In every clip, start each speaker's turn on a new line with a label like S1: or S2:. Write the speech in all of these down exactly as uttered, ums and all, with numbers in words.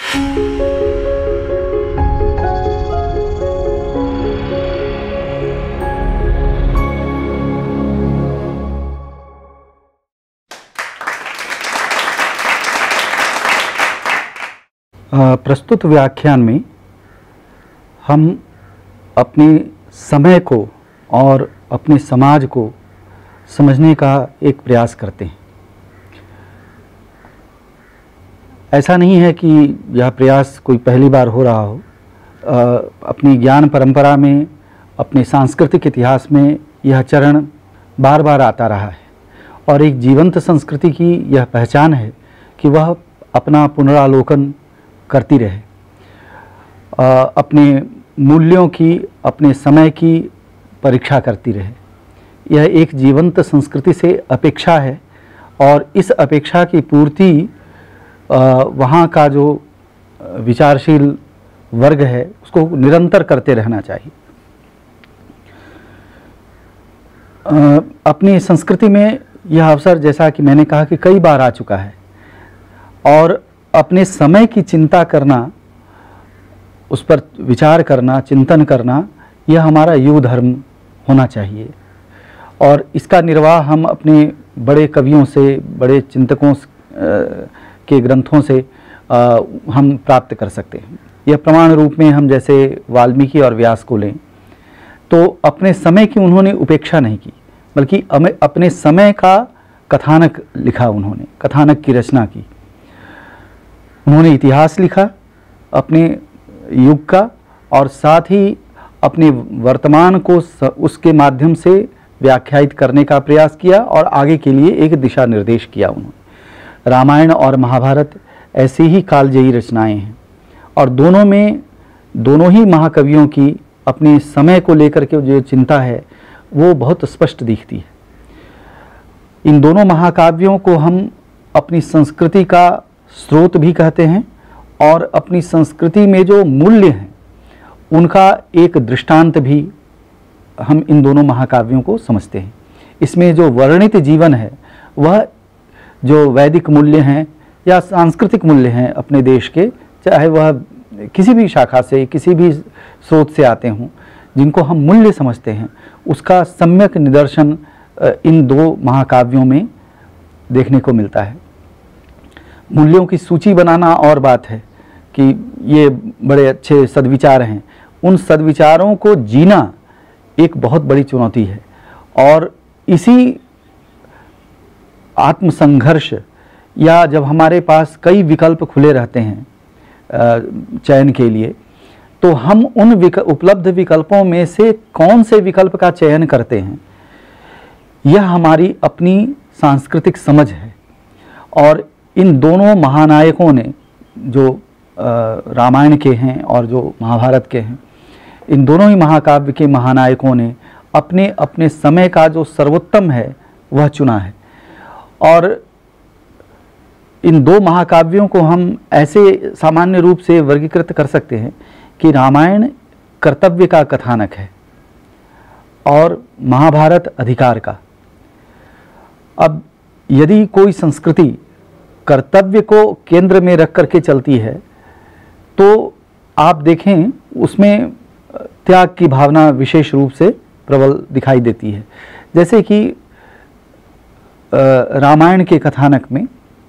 S1: प्रस्तुत व्याख्यान में हम अपने समय को और अपने समाज को समझने का एक प्रयास करते हैं। ऐसा नहीं है कि यह प्रयास कोई पहली बार हो रहा हो। अपनी ज्ञान परंपरा में, अपने सांस्कृतिक इतिहास में यह चरण बार बार आता रहा है और एक जीवंत संस्कृति की यह पहचान है कि वह अपना पुनरावलोकन करती रहे, अपने मूल्यों की, अपने समय की परीक्षा करती रहे। यह एक जीवंत संस्कृति से अपेक्षा है और इस अपेक्षा की पूर्ति वहाँ का जो विचारशील वर्ग है उसको निरंतर करते रहना चाहिए। अपनी संस्कृति में यह अवसर, जैसा कि मैंने कहा, कि कई बार आ चुका है और अपने समय की चिंता करना, उस पर विचार करना, चिंतन करना, यह हमारा युग धर्म होना चाहिए और इसका निर्वाह हम अपने बड़े कवियों से, बड़े चिंतकों के ग्रंथों से हम प्राप्त कर सकते हैं। यह प्रमाण रूप में हम जैसे वाल्मीकि और व्यास को लें तो अपने समय की उन्होंने उपेक्षा नहीं की, बल्कि अपने समय का कथानक लिखा, उन्होंने कथानक की रचना की। उन्होंने इतिहास लिखा अपने युग का और साथ ही अपने वर्तमान को उसके माध्यम से व्याख्यायित करने का प्रयास किया और आगे के लिए एक दिशा निर्देश किया उन्होंने। रामायण और महाभारत ऐसी ही कालजयी रचनाएं हैं और दोनों में, दोनों ही महाकवियों की अपने समय को लेकर के जो चिंता है वो बहुत स्पष्ट दिखती है। इन दोनों महाकाव्यों को हम अपनी संस्कृति का स्रोत भी कहते हैं और अपनी संस्कृति में जो मूल्य हैं उनका एक दृष्टांत भी हम इन दोनों महाकाव्यों को समझते हैं। इसमें जो वर्णित जीवन है वह जो वैदिक मूल्य हैं या सांस्कृतिक मूल्य हैं अपने देश के, चाहे वह किसी भी शाखा से, किसी भी स्रोत से आते हों, जिनको हम मूल्य समझते हैं, उसका सम्यक निदर्शन इन दो महाकाव्यों में देखने को मिलता है। मूल्यों की सूची बनाना और बात है कि ये बड़े अच्छे सद्विचार हैं, उन सद्विचारों को जीना एक बहुत बड़ी चुनौती है और इसी आत्मसंघर्ष, या जब हमारे पास कई विकल्प खुले रहते हैं चयन के लिए, तो हम उन विक, उपलब्ध विकल्पों में से कौन से विकल्प का चयन करते हैं, यह हमारी अपनी सांस्कृतिक समझ है। और इन दोनों महानायकों ने, जो रामायण के हैं और जो महाभारत के हैं, इन दोनों ही महाकाव्य के महानायकों ने अपने अपने समय का जो सर्वोत्तम है वह चुना है। और इन दो महाकाव्यों को हम ऐसे सामान्य रूप से वर्गीकृत कर सकते हैं कि रामायण कर्तव्य का कथानक है और महाभारत अधिकार का। अब यदि कोई संस्कृति कर्तव्य को केंद्र में रख करके चलती है तो आप देखें उसमें त्याग की भावना विशेष रूप से प्रबल दिखाई देती है। जैसे कि रामायण के कथानक में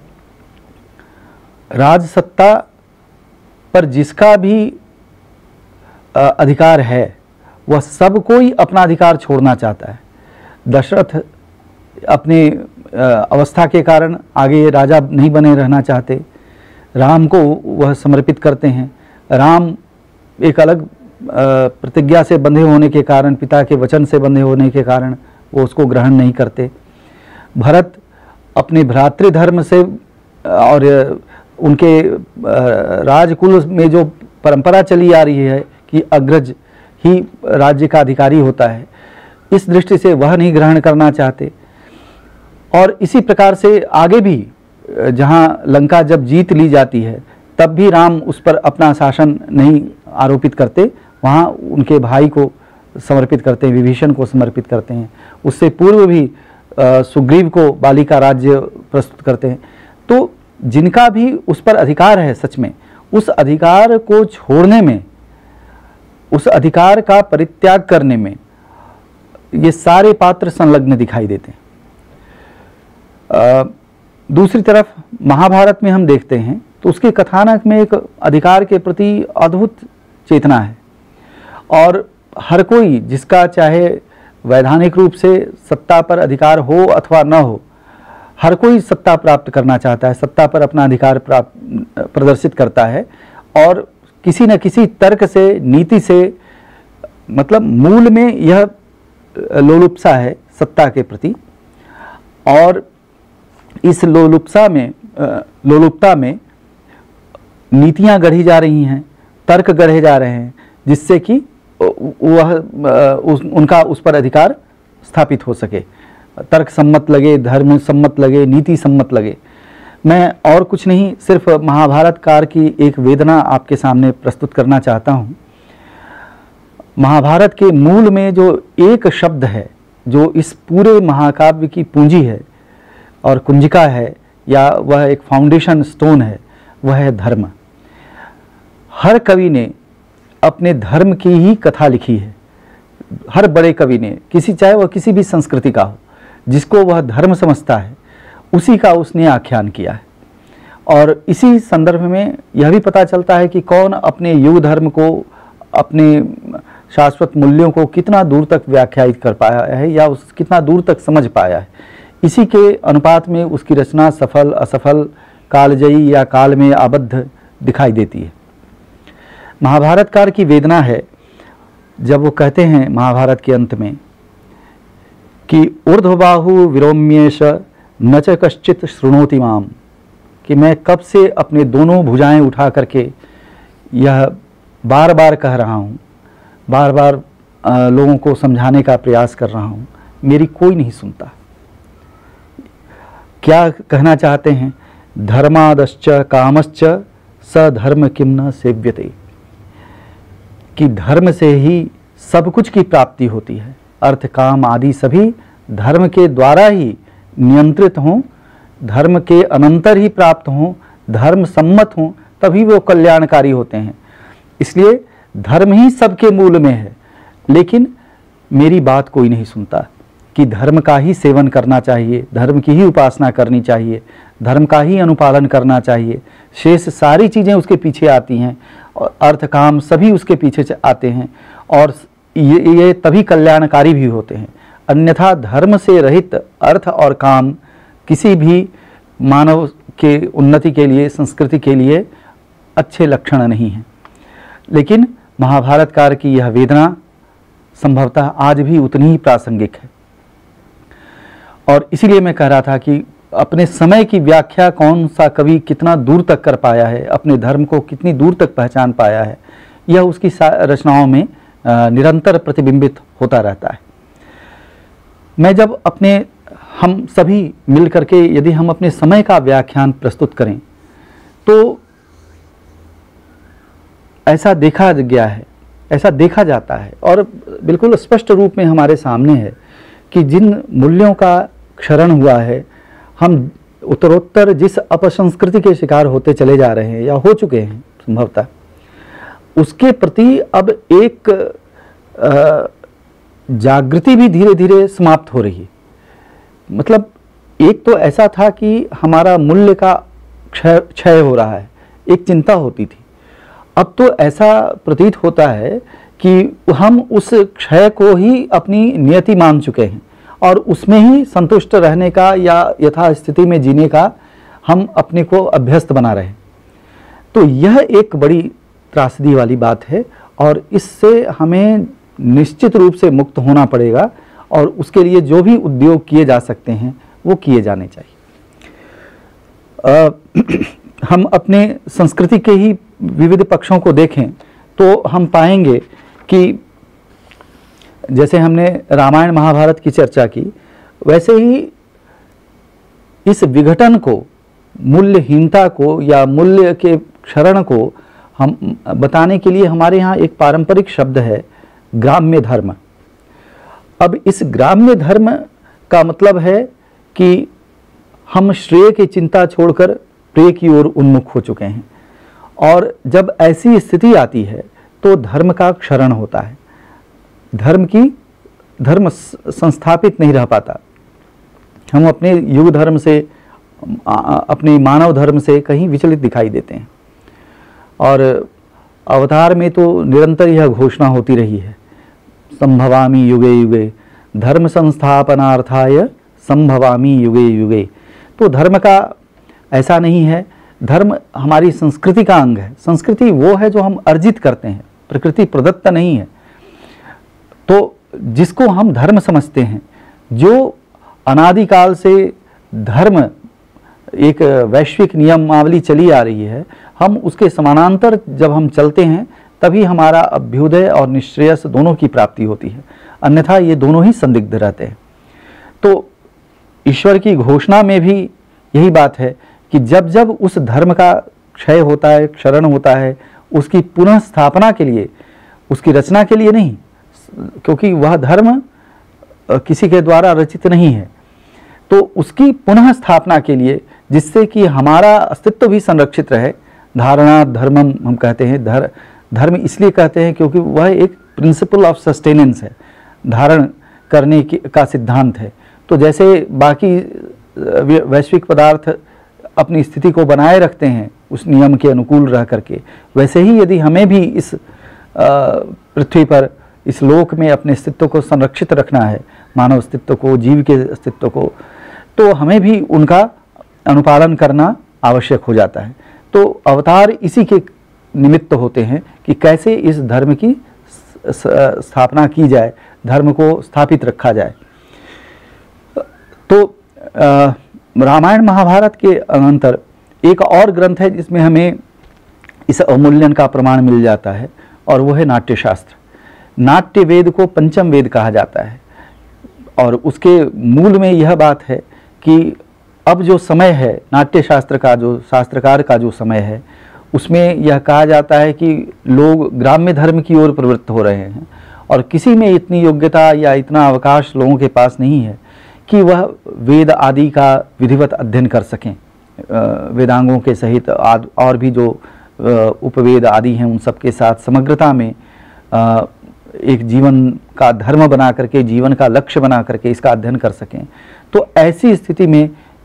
S1: राजसत्ता पर जिसका भी अधिकार है वह सब कोई अपना अधिकार छोड़ना चाहता है। दशरथ अपने अवस्था के कारण आगे राजा नहीं बने रहना चाहते, राम को वह समर्पित करते हैं। राम एक अलग प्रतिज्ञा से बंधे होने के कारण, पिता के वचन से बंधे होने के कारण वो उसको ग्रहण नहीं करते। भरत अपने भ्रातृधर्म से और उनके राजकुल में जो परंपरा चली आ रही है कि अग्रज ही राज्य का अधिकारी होता है, इस दृष्टि से वह नहीं ग्रहण करना चाहते। और इसी प्रकार से आगे भी जहाँ लंका जब जीत ली जाती है तब भी राम उस पर अपना शासन नहीं आरोपित करते, वहाँ उनके भाई को समर्पित करते हैं, विभीषण को समर्पित करते हैं। उससे पूर्व भी सुग्रीव को बाली का राज्य प्रस्तुत करते हैं। तो जिनका भी उस पर अधिकार है सच में, उस अधिकार को छोड़ने में, उस अधिकार का परित्याग करने में ये सारे पात्र संलग्न दिखाई देते हैं। आ, दूसरी तरफ महाभारत में हम देखते हैं तो उसके कथानक में एक अधिकार के प्रति अद्भुत चेतना है, और हर कोई, जिसका चाहे वैधानिक रूप से सत्ता पर अधिकार हो अथवा न हो, हर कोई सत्ता प्राप्त करना चाहता है, सत्ता पर अपना अधिकार प्राप्त प्रदर्शित करता है, और किसी न किसी तर्क से, नीति से, मतलब मूल में यह लोलुप्सा है सत्ता के प्रति। और इस लोलुप्सा में लोलुपता में नीतियां गढ़ी जा रही हैं, तर्क गढ़े जा रहे हैं, जिससे कि वह उस, उनका उस पर अधिकार स्थापित हो सके, तर्क सम्मत लगे, धर्म सम्मत लगे, नीति सम्मत लगे। मैं और कुछ नहीं, सिर्फ महाभारत काल की एक वेदना आपके सामने प्रस्तुत करना चाहता हूँ। महाभारत के मूल में जो एक शब्द है, जो इस पूरे महाकाव्य की पूंजी है और कुंजिका है, या वह एक फाउंडेशन स्टोन है, वह है धर्म। हर कवि ने अपने धर्म की ही कथा लिखी है, हर बड़े कवि ने, किसी चाहे वह किसी भी संस्कृति का हो, जिसको वह धर्म समझता है उसी का उसने आख्यान किया है। और इसी संदर्भ में यह भी पता चलता है कि कौन अपने युग धर्म को, अपने शाश्वत मूल्यों को कितना दूर तक व्याख्यायित कर पाया है या उस कितना दूर तक समझ पाया है। इसी के अनुपात में उसकी रचना सफल असफल, कालजयी या काल में आबद्ध दिखाई देती है। महाभारत काल की वेदना है जब वो कहते हैं महाभारत के अंत में कि ऊर्ध्वबाहु विरोम्येश न च कश्चित शृणोति माम, कि मैं कब से अपने दोनों भुजाएं उठा करके यह बार बार कह रहा हूँ, बार बार लोगों को समझाने का प्रयास कर रहा हूँ, मेरी कोई नहीं सुनता। क्या कहना चाहते हैं? धर्मादश्च कामश्च सधर्म किम न सेव्यते, कि धर्म से ही सब कुछ की प्राप्ति होती है, अर्थ काम आदि सभी धर्म के द्वारा ही नियंत्रित हों, धर्म के अनंतर ही प्राप्त हों, धर्म सम्मत हों, तभी वो कल्याणकारी होते हैं। इसलिए धर्म ही सबके मूल में है, लेकिन मेरी बात कोई नहीं सुनता कि धर्म का ही सेवन करना चाहिए, धर्म की ही उपासना करनी चाहिए, धर्म का ही अनुपालन करना चाहिए, शेष सारी चीज़ें उसके पीछे आती हैं, और अर्थ काम सभी उसके पीछे आते हैं, और ये ये तभी कल्याणकारी भी होते हैं। अन्यथा धर्म से रहित अर्थ और काम किसी भी मानव के उन्नति के लिए, संस्कृति के लिए अच्छे लक्षण नहीं हैं। लेकिन महाभारत काल की यह वेदना संभवतः आज भी उतनी ही प्रासंगिक है, और इसीलिए मैं कह रहा था कि अपने समय की व्याख्या कौन सा कवि कितना दूर तक कर पाया है, अपने धर्म को कितनी दूर तक पहचान पाया है, यह उसकी रचनाओं में निरंतर प्रतिबिंबित होता रहता है। मैं जब अपने, हम सभी मिल करके यदि हम अपने समय का व्याख्यान प्रस्तुत करें तो ऐसा देखा गया है, ऐसा देखा जाता है, और बिल्कुल स्पष्ट रूप में हमारे सामने है कि जिन मूल्यों का क्षरण हुआ है, हम उत्तरोत्तर जिस अपसंस्कृति के शिकार होते चले जा रहे हैं या हो चुके हैं संभवतः, उसके प्रति अब एक जागृति भी धीरे धीरे समाप्त हो रही है। मतलब एक तो ऐसा था कि हमारा मूल्य का क्षय क्षय हो रहा है, एक चिंता होती थी। अब तो ऐसा प्रतीत होता है कि हम उस क्षय को ही अपनी नियति मान चुके हैं, और उसमें ही संतुष्ट रहने का या यथास्थिति में जीने का हम अपने को अभ्यस्त बना रहे हैं। तो यह एक बड़ी त्रासदी वाली बात है, और इससे हमें निश्चित रूप से मुक्त होना पड़ेगा, और उसके लिए जो भी उद्योग किए जा सकते हैं वो किए जाने चाहिए। आ, हम अपने संस्कृति के ही विविध पक्षों को देखें तो हम पाएंगे कि जैसे हमने रामायण महाभारत की चर्चा की, वैसे ही इस विघटन को, मूल्यहीनता को या मूल्य के क्षरण को हम बताने के लिए हमारे यहाँ एक पारंपरिक शब्द है, ग्राम्य धर्म। अब इस ग्राम्य धर्म का मतलब है कि हम श्रेय की चिंता छोड़कर प्रेय की ओर उन्मुख हो चुके हैं, और जब ऐसी स्थिति आती है तो धर्म का क्षरण होता है, धर्म की धर्म संस्थापित नहीं रह पाता। हम अपने युग धर्म से, अपने मानव धर्म से कहीं विचलित दिखाई देते हैं। और अवतार में तो निरंतर यह घोषणा होती रही है, संभवामि युगे युगे धर्म संस्थापनार्थाय संभवामि युगे युगे। तो धर्म का ऐसा नहीं है, धर्म हमारी संस्कृति का अंग है। संस्कृति वो है जो हम अर्जित करते हैं, प्रकृति प्रदत्त नहीं है। तो जिसको हम धर्म समझते हैं, जो अनादिकाल से धर्म एक वैश्विक नियमावली चली आ रही है, हम उसके समानांतर जब हम चलते हैं तभी हमारा अभ्युदय और निश्रेयस दोनों की प्राप्ति होती है, अन्यथा ये दोनों ही संदिग्ध रहते हैं। तो ईश्वर की घोषणा में भी यही बात है कि जब जब उस धर्म का क्षय होता है, क्षरण होता है, उसकी पुनः स्थापना के लिए, उसकी रचना के लिए नहीं, क्योंकि वह धर्म किसी के द्वारा रचित नहीं है, तो उसकी पुनः स्थापना के लिए, जिससे कि हमारा अस्तित्व भी संरक्षित रहे। धारणा धर्मम हम कहते हैं, धर धर्म इसलिए कहते हैं क्योंकि वह एक प्रिंसिपल ऑफ सस्टेनेंस है, धारण करने की का सिद्धांत है। तो जैसे बाकी वैश्विक पदार्थ अपनी स्थिति को बनाए रखते हैं उस नियम के अनुकूल रह करके, वैसे ही यदि हमें भी इस पृथ्वी पर, इस लोक में अपने अस्तित्व को संरक्षित रखना है, मानव अस्तित्व को, जीव के अस्तित्व को, तो हमें भी उनका अनुपालन करना आवश्यक हो जाता है। तो अवतार इसी के निमित्त होते हैं कि कैसे इस धर्म की स्थापना की जाए, धर्म को स्थापित रखा जाए। तो रामायण महाभारत के अनंतर एक और ग्रंथ है जिसमें हमें इस अवमूल्यन का प्रमाण मिल जाता है, और वो है नाट्यशास्त्र। नाट्य वेद को पंचम वेद कहा जाता है, और उसके मूल में यह बात है कि अब जो समय है, नाट्यशास्त्र का जो शास्त्रकार का जो समय है, उसमें यह कहा जाता है कि लोग ग्राम्य धर्म की ओर प्रवृत्त हो रहे हैं, और किसी में इतनी योग्यता या इतना अवकाश लोगों के पास नहीं है कि वह वेद आदि का विधिवत अध्ययन कर सकें, वेदांगों के सहित और भी जो उपवेद आदि हैं उन सब के साथ समग्रता में एक जीवन का धर्म बना करके, जीवन का लक्ष्य बना करके इसका अध्ययन कर सकें। तो ऐसी स्थिति में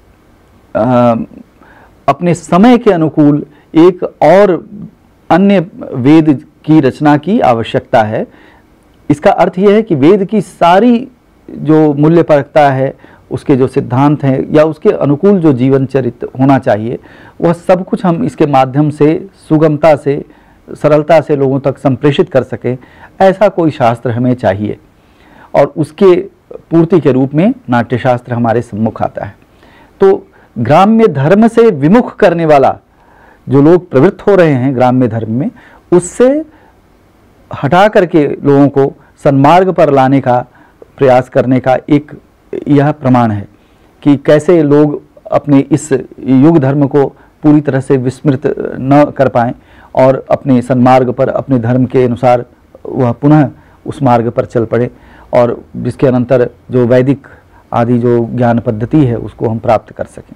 S1: अपने समय के अनुकूल एक और अन्य वेद की रचना की आवश्यकता है। इसका अर्थ यह है कि वेद की सारी जो मूल्यपरकता है, उसके जो सिद्धांत हैं या उसके अनुकूल जो जीवन चरित्र होना चाहिए, वह सब कुछ हम इसके माध्यम से सुगमता से, सरलता से लोगों तक संप्रेषित कर सकें, ऐसा कोई शास्त्र हमें चाहिए। और उसके पूर्ति के रूप में नाट्यशास्त्र हमारे सम्मुख आता है। तो ग्राम्य धर्म से विमुख करने वाला जो लोग प्रवृत्त हो रहे हैं ग्राम्य धर्म में, उससे हटा करके लोगों को सन्मार्ग पर लाने का प्रयास करने का एक यह प्रमाण है कि कैसे लोग अपने इस युग धर्म को पूरी तरह से विस्मृत न कर पाएं और अपने सन्मार्ग पर, अपने धर्म के अनुसार वह पुनः उस मार्ग पर चल पड़े, और जिसके अनंतर जो वैदिक आदि जो ज्ञान पद्धति है उसको हम प्राप्त कर सकें।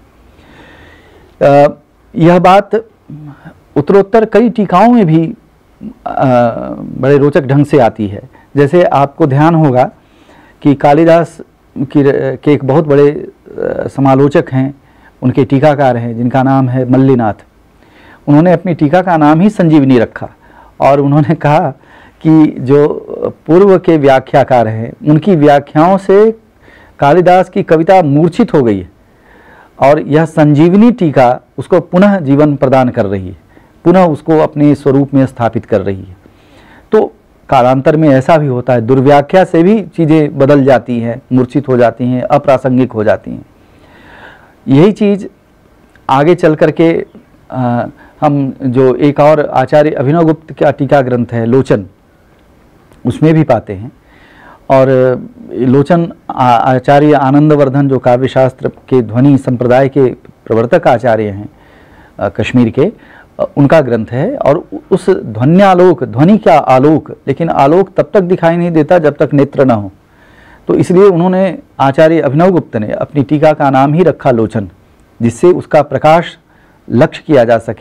S1: यह बात उत्तरोत्तर कई टीकाओं में भी बड़े रोचक ढंग से आती है। जैसे आपको ध्यान होगा कि कालिदास की के एक बहुत बड़े समालोचक हैं, उनके टीकाकार हैं जिनका नाम है मल्लिनाथ। उन्होंने अपनी टीका का नाम ही संजीवनी रखा, और उन्होंने कहा कि जो पूर्व के व्याख्याकार हैं उनकी व्याख्याओं से कालिदास की कविता मूर्छित हो गई है, और यह संजीवनी टीका उसको पुनः जीवन प्रदान कर रही है, पुनः उसको अपने स्वरूप में स्थापित कर रही है। तो कालांतर में ऐसा भी होता है, दुर्व्याख्या से भी चीज़ें बदल जाती हैं, मूर्छित हो जाती हैं, अप्रासंगिक हो जाती हैं। यही चीज़ आगे चल करके आ, हम जो एक और आचार्य अभिनवगुप्त का टीका ग्रंथ है लोचन, उसमें भी पाते हैं। और लोचन आचार्य आनंदवर्धन जो काव्यशास्त्र के ध्वनि संप्रदाय के प्रवर्तक आचार्य हैं कश्मीर के, उनका ग्रंथ है। और उस ध्वन्यालोक, ध्वनि का आलोक, लेकिन आलोक तब तक दिखाई नहीं देता जब तक नेत्र न हो, तो इसलिए उन्होंने आचार्य अभिनवगुप्त ने अपनी टीका का नाम ही रखा लोचन, जिससे उसका प्रकाश लक्ष्य किया जा सके,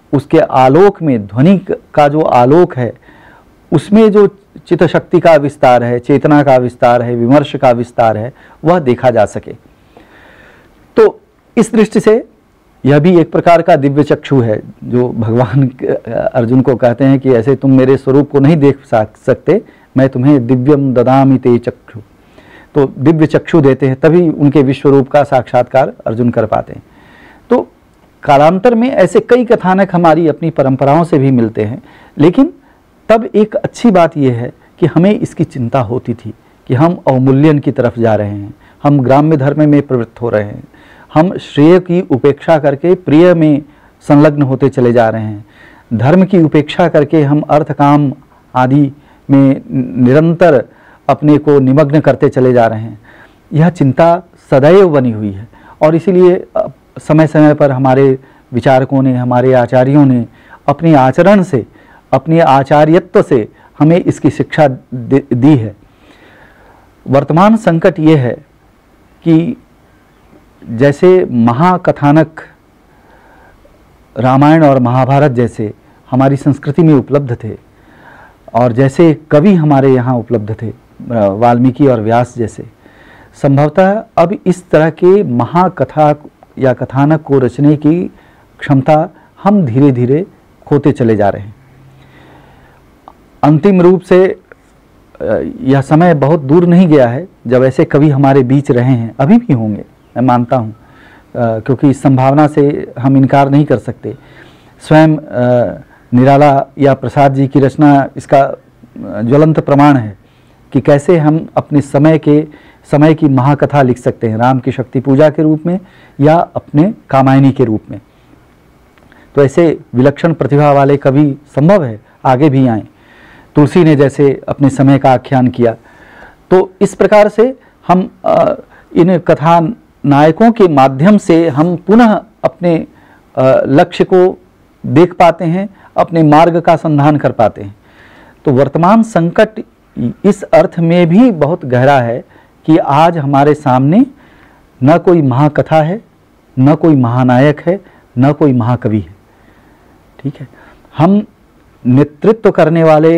S1: उसके आलोक में, ध्वनि का जो आलोक है उसमें जो चित्त शक्ति का विस्तार है, चेतना का विस्तार है, विमर्श का विस्तार है, वह देखा जा सके। तो इस दृष्टि से यह भी एक प्रकार का दिव्य चक्षु है, जो भगवान अर्जुन को कहते हैं कि ऐसे तुम मेरे स्वरूप को नहीं देख सकते, मैं तुम्हें दिव्यम ददामि ते चक्षु। तो दिव्य चक्षु देते हैं, तभी उनके विश्वरूप का साक्षात्कार अर्जुन कर पाते हैं। तो कालांतर में ऐसे कई कथानक हमारी अपनी परंपराओं से भी मिलते हैं, लेकिन तब एक अच्छी बात यह है कि हमें इसकी चिंता होती थी कि हम अवमूल्यन की तरफ जा रहे हैं, हम ग्राम्य धर्म में प्रवृत्त हो रहे हैं, हम श्रेय की उपेक्षा करके प्रिय में संलग्न होते चले जा रहे हैं, धर्म की उपेक्षा करके हम अर्थ काम आदि में निरंतर अपने को निमग्न करते चले जा रहे हैं। यह चिंता सदैव बनी हुई है और इसीलिए समय समय पर हमारे विचारकों ने, हमारे आचार्यों ने अपने आचरण से, अपने आचार्यत्व से हमें इसकी शिक्षा दी है। वर्तमान संकट ये है कि जैसे महाकथानक रामायण और महाभारत जैसे हमारी संस्कृति में उपलब्ध थे और जैसे कवि हमारे यहाँ उपलब्ध थे, वाल्मीकि और व्यास जैसे, संभवतः अब इस तरह के महाकथा या कथानक को रचने की क्षमता हम धीरे धीरे खोते चले जा रहे हैं। अंतिम रूप से यह समय बहुत दूर नहीं गया है जब ऐसे कवि हमारे बीच रहे हैं, अभी भी होंगे, मैं मानता हूँ, क्योंकि इस संभावना से हम इनकार नहीं कर सकते। स्वयं निराला या प्रसाद जी की रचना इसका ज्वलंत प्रमाण है कि कैसे हम अपने समय के समय की महाकथा लिख सकते हैं, राम की शक्ति पूजा के रूप में या अपने कामायनी के रूप में। तो ऐसे विलक्षण प्रतिभा वाले कवि संभव है आगे भी आए। तुलसी ने जैसे अपने समय का आख्यान किया। तो इस प्रकार से हम आ, इन कथा नायकों के माध्यम से हम पुनः अपने लक्ष्य को देख पाते हैं, अपने मार्ग का संधान कर पाते हैं। तो वर्तमान संकट इस अर्थ में भी बहुत गहरा है कि आज हमारे सामने न कोई महाकथा है, न कोई महानायक है, न कोई महाकवि है। ठीक है, हम नेतृत्व करने वाले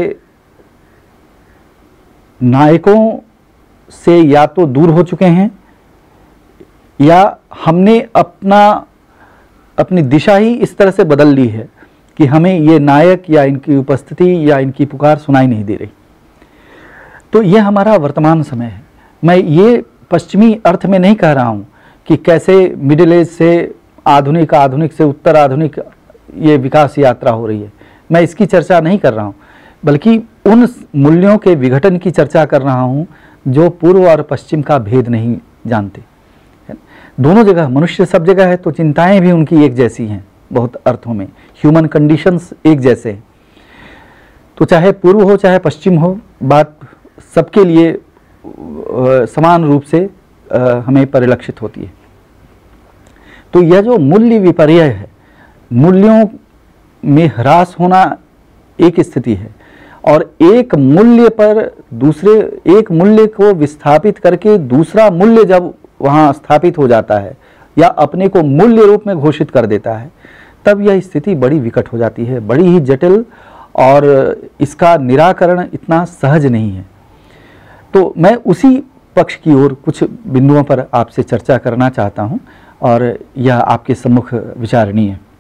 S1: नायकों से या तो दूर हो चुके हैं या हमने अपना अपनी दिशा ही इस तरह से बदल ली है कि हमें ये नायक या इनकी उपस्थिति या इनकी पुकार सुनाई नहीं दे रही। तो ये हमारा वर्तमान समय है। मैं ये पश्चिमी अर्थ में नहीं कह रहा हूँ कि कैसे मिडिल एज से आधुनिक, आधुनिक से उत्तर आधुनिक ये विकास यात्रा हो रही है, मैं इसकी चर्चा नहीं कर रहा हूँ, बल्कि उन मूल्यों के विघटन की चर्चा कर रहा हूँ जो पूर्व और पश्चिम का भेद नहीं जानते। दोनों जगह मनुष्य सब जगह है, तो चिंताएं भी उनकी एक जैसी हैं बहुत अर्थों में, ह्यूमन कंडीशंस एक जैसे हैं। तो चाहे पूर्व हो चाहे पश्चिम हो, बात सबके लिए समान रूप से हमें परिलक्षित होती है। तो यह जो मूल्य विपर्य है, मूल्यों में ह्रास होना एक स्थिति है और एक मूल्य पर दूसरे एक मूल्य को विस्थापित करके दूसरा मूल्य जब वहाँ स्थापित हो जाता है या अपने को मूल्य रूप में घोषित कर देता है, तब यह स्थिति बड़ी विकट हो जाती है, बड़ी ही जटिल, और इसका निराकरण इतना सहज नहीं है। तो मैं उसी पक्ष की ओर कुछ बिंदुओं पर आपसे चर्चा करना चाहता हूँ और यह आपके सम्मुख विचारणीय है।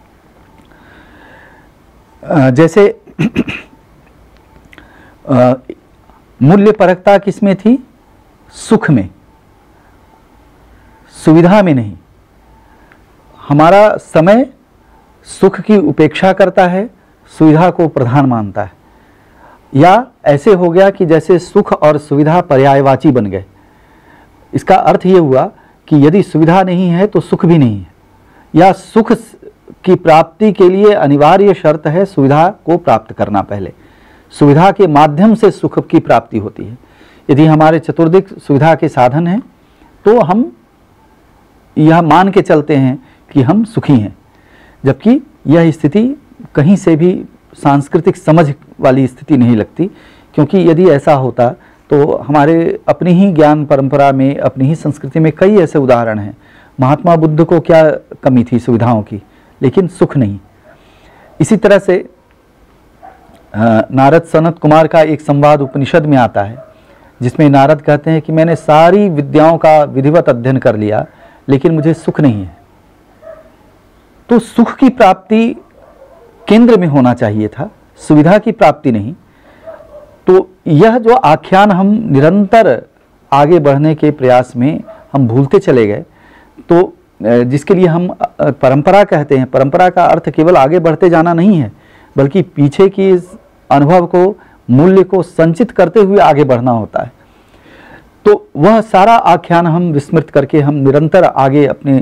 S1: जैसे मूल्य परकता किसमें थी? सुख में, सुविधा में नहीं। हमारा समय सुख की उपेक्षा करता है, सुविधा को प्रधान मानता है, या ऐसे हो गया कि जैसे सुख और सुविधा पर्यायवाची बन गए। इसका अर्थ ये हुआ कि यदि सुविधा नहीं है तो सुख भी नहीं है, या सुख की प्राप्ति के लिए अनिवार्य शर्त है सुविधा को प्राप्त करना। पहले सुविधा के माध्यम से सुख की प्राप्ति होती है। यदि हमारे चतुर्दिक सुविधा के साधन हैं तो हम यह मान के चलते हैं कि हम सुखी हैं, जबकि यह स्थिति कहीं से भी सांस्कृतिक समझ वाली स्थिति नहीं लगती। क्योंकि यदि ऐसा होता तो हमारे अपनी ही ज्ञान परंपरा में, अपनी ही संस्कृति में कई ऐसे उदाहरण हैं। महात्मा बुद्ध को क्या कमी थी सुविधाओं की, लेकिन सुख नहीं। इसी तरह से नारद सनत कुमार का एक संवाद उपनिषद में आता है, जिसमें नारद कहते हैं कि मैंने सारी विद्याओं का विधिवत अध्ययन कर लिया, लेकिन मुझे सुख नहीं है। तो सुख की प्राप्ति केंद्र में होना चाहिए था, सुविधा की प्राप्ति नहीं। तो यह जो आख्यान हम निरंतर आगे बढ़ने के प्रयास में हम भूलते चले गए, तो जिसके लिए हम परंपरा कहते हैं, परंपरा का अर्थ केवल आगे बढ़ते जाना नहीं है, बल्कि पीछे की इस अनुभव को, मूल्य को संचित करते हुए आगे बढ़ना होता है। तो वह सारा आख्यान हम विस्मृत करके हम निरंतर आगे अपने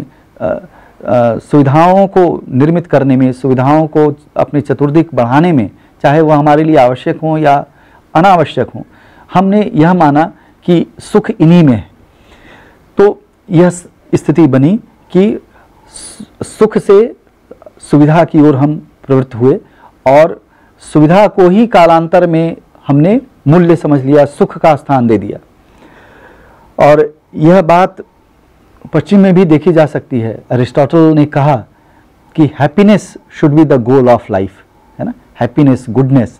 S1: सुविधाओं को निर्मित करने में, सुविधाओं को अपने चतुर्दिक बढ़ाने में, चाहे वह हमारे लिए आवश्यक हो या अनावश्यक हो, हमने यह माना कि सुख इन्हीं में है। तो यह स्थिति बनी कि सुख से सुविधा की ओर हम प्रवृत्त हुए और सुविधा को ही कालांतर में हमने मूल्य समझ लिया, सुख का स्थान दे दिया। और यह बात पश्चिम में भी देखी जा सकती है। अरिस्टोटल ने कहा कि happiness should be the goal of life, है ना, हैप्पीनेस, गुडनेस,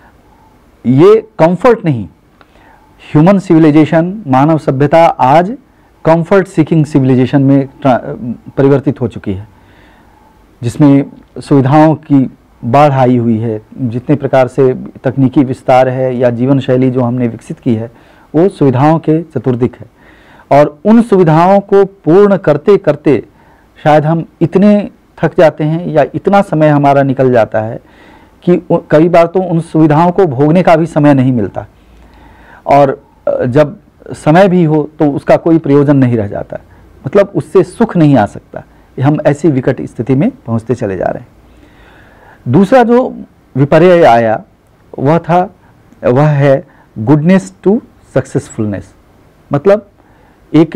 S1: ये कंफर्ट नहीं। ह्यूमन सिविलाइजेशन, मानव सभ्यता आज कंफर्ट सीकिंग सिविलाइजेशन में परिवर्तित हो चुकी है, जिसमें सुविधाओं की बाढ़ आई हुई है। जितने प्रकार से तकनीकी विस्तार है या जीवन शैली जो हमने विकसित की है, वो सुविधाओं के चतुर्दिक है। और उन सुविधाओं को पूर्ण करते करते शायद हम इतने थक जाते हैं या इतना समय हमारा निकल जाता है कि कई बार तो उन सुविधाओं को भोगने का भी समय नहीं मिलता, और जब समय भी हो तो उसका कोई प्रयोजन नहीं रह जाता, मतलब उससे सुख नहीं आ सकता। हम ऐसी विकट स्थिति में पहुंचते चले जा रहे हैं। दूसरा जो विपर्य आया वह था वह है गुडनेस टू सक्सेसफुलनेस, मतलब एक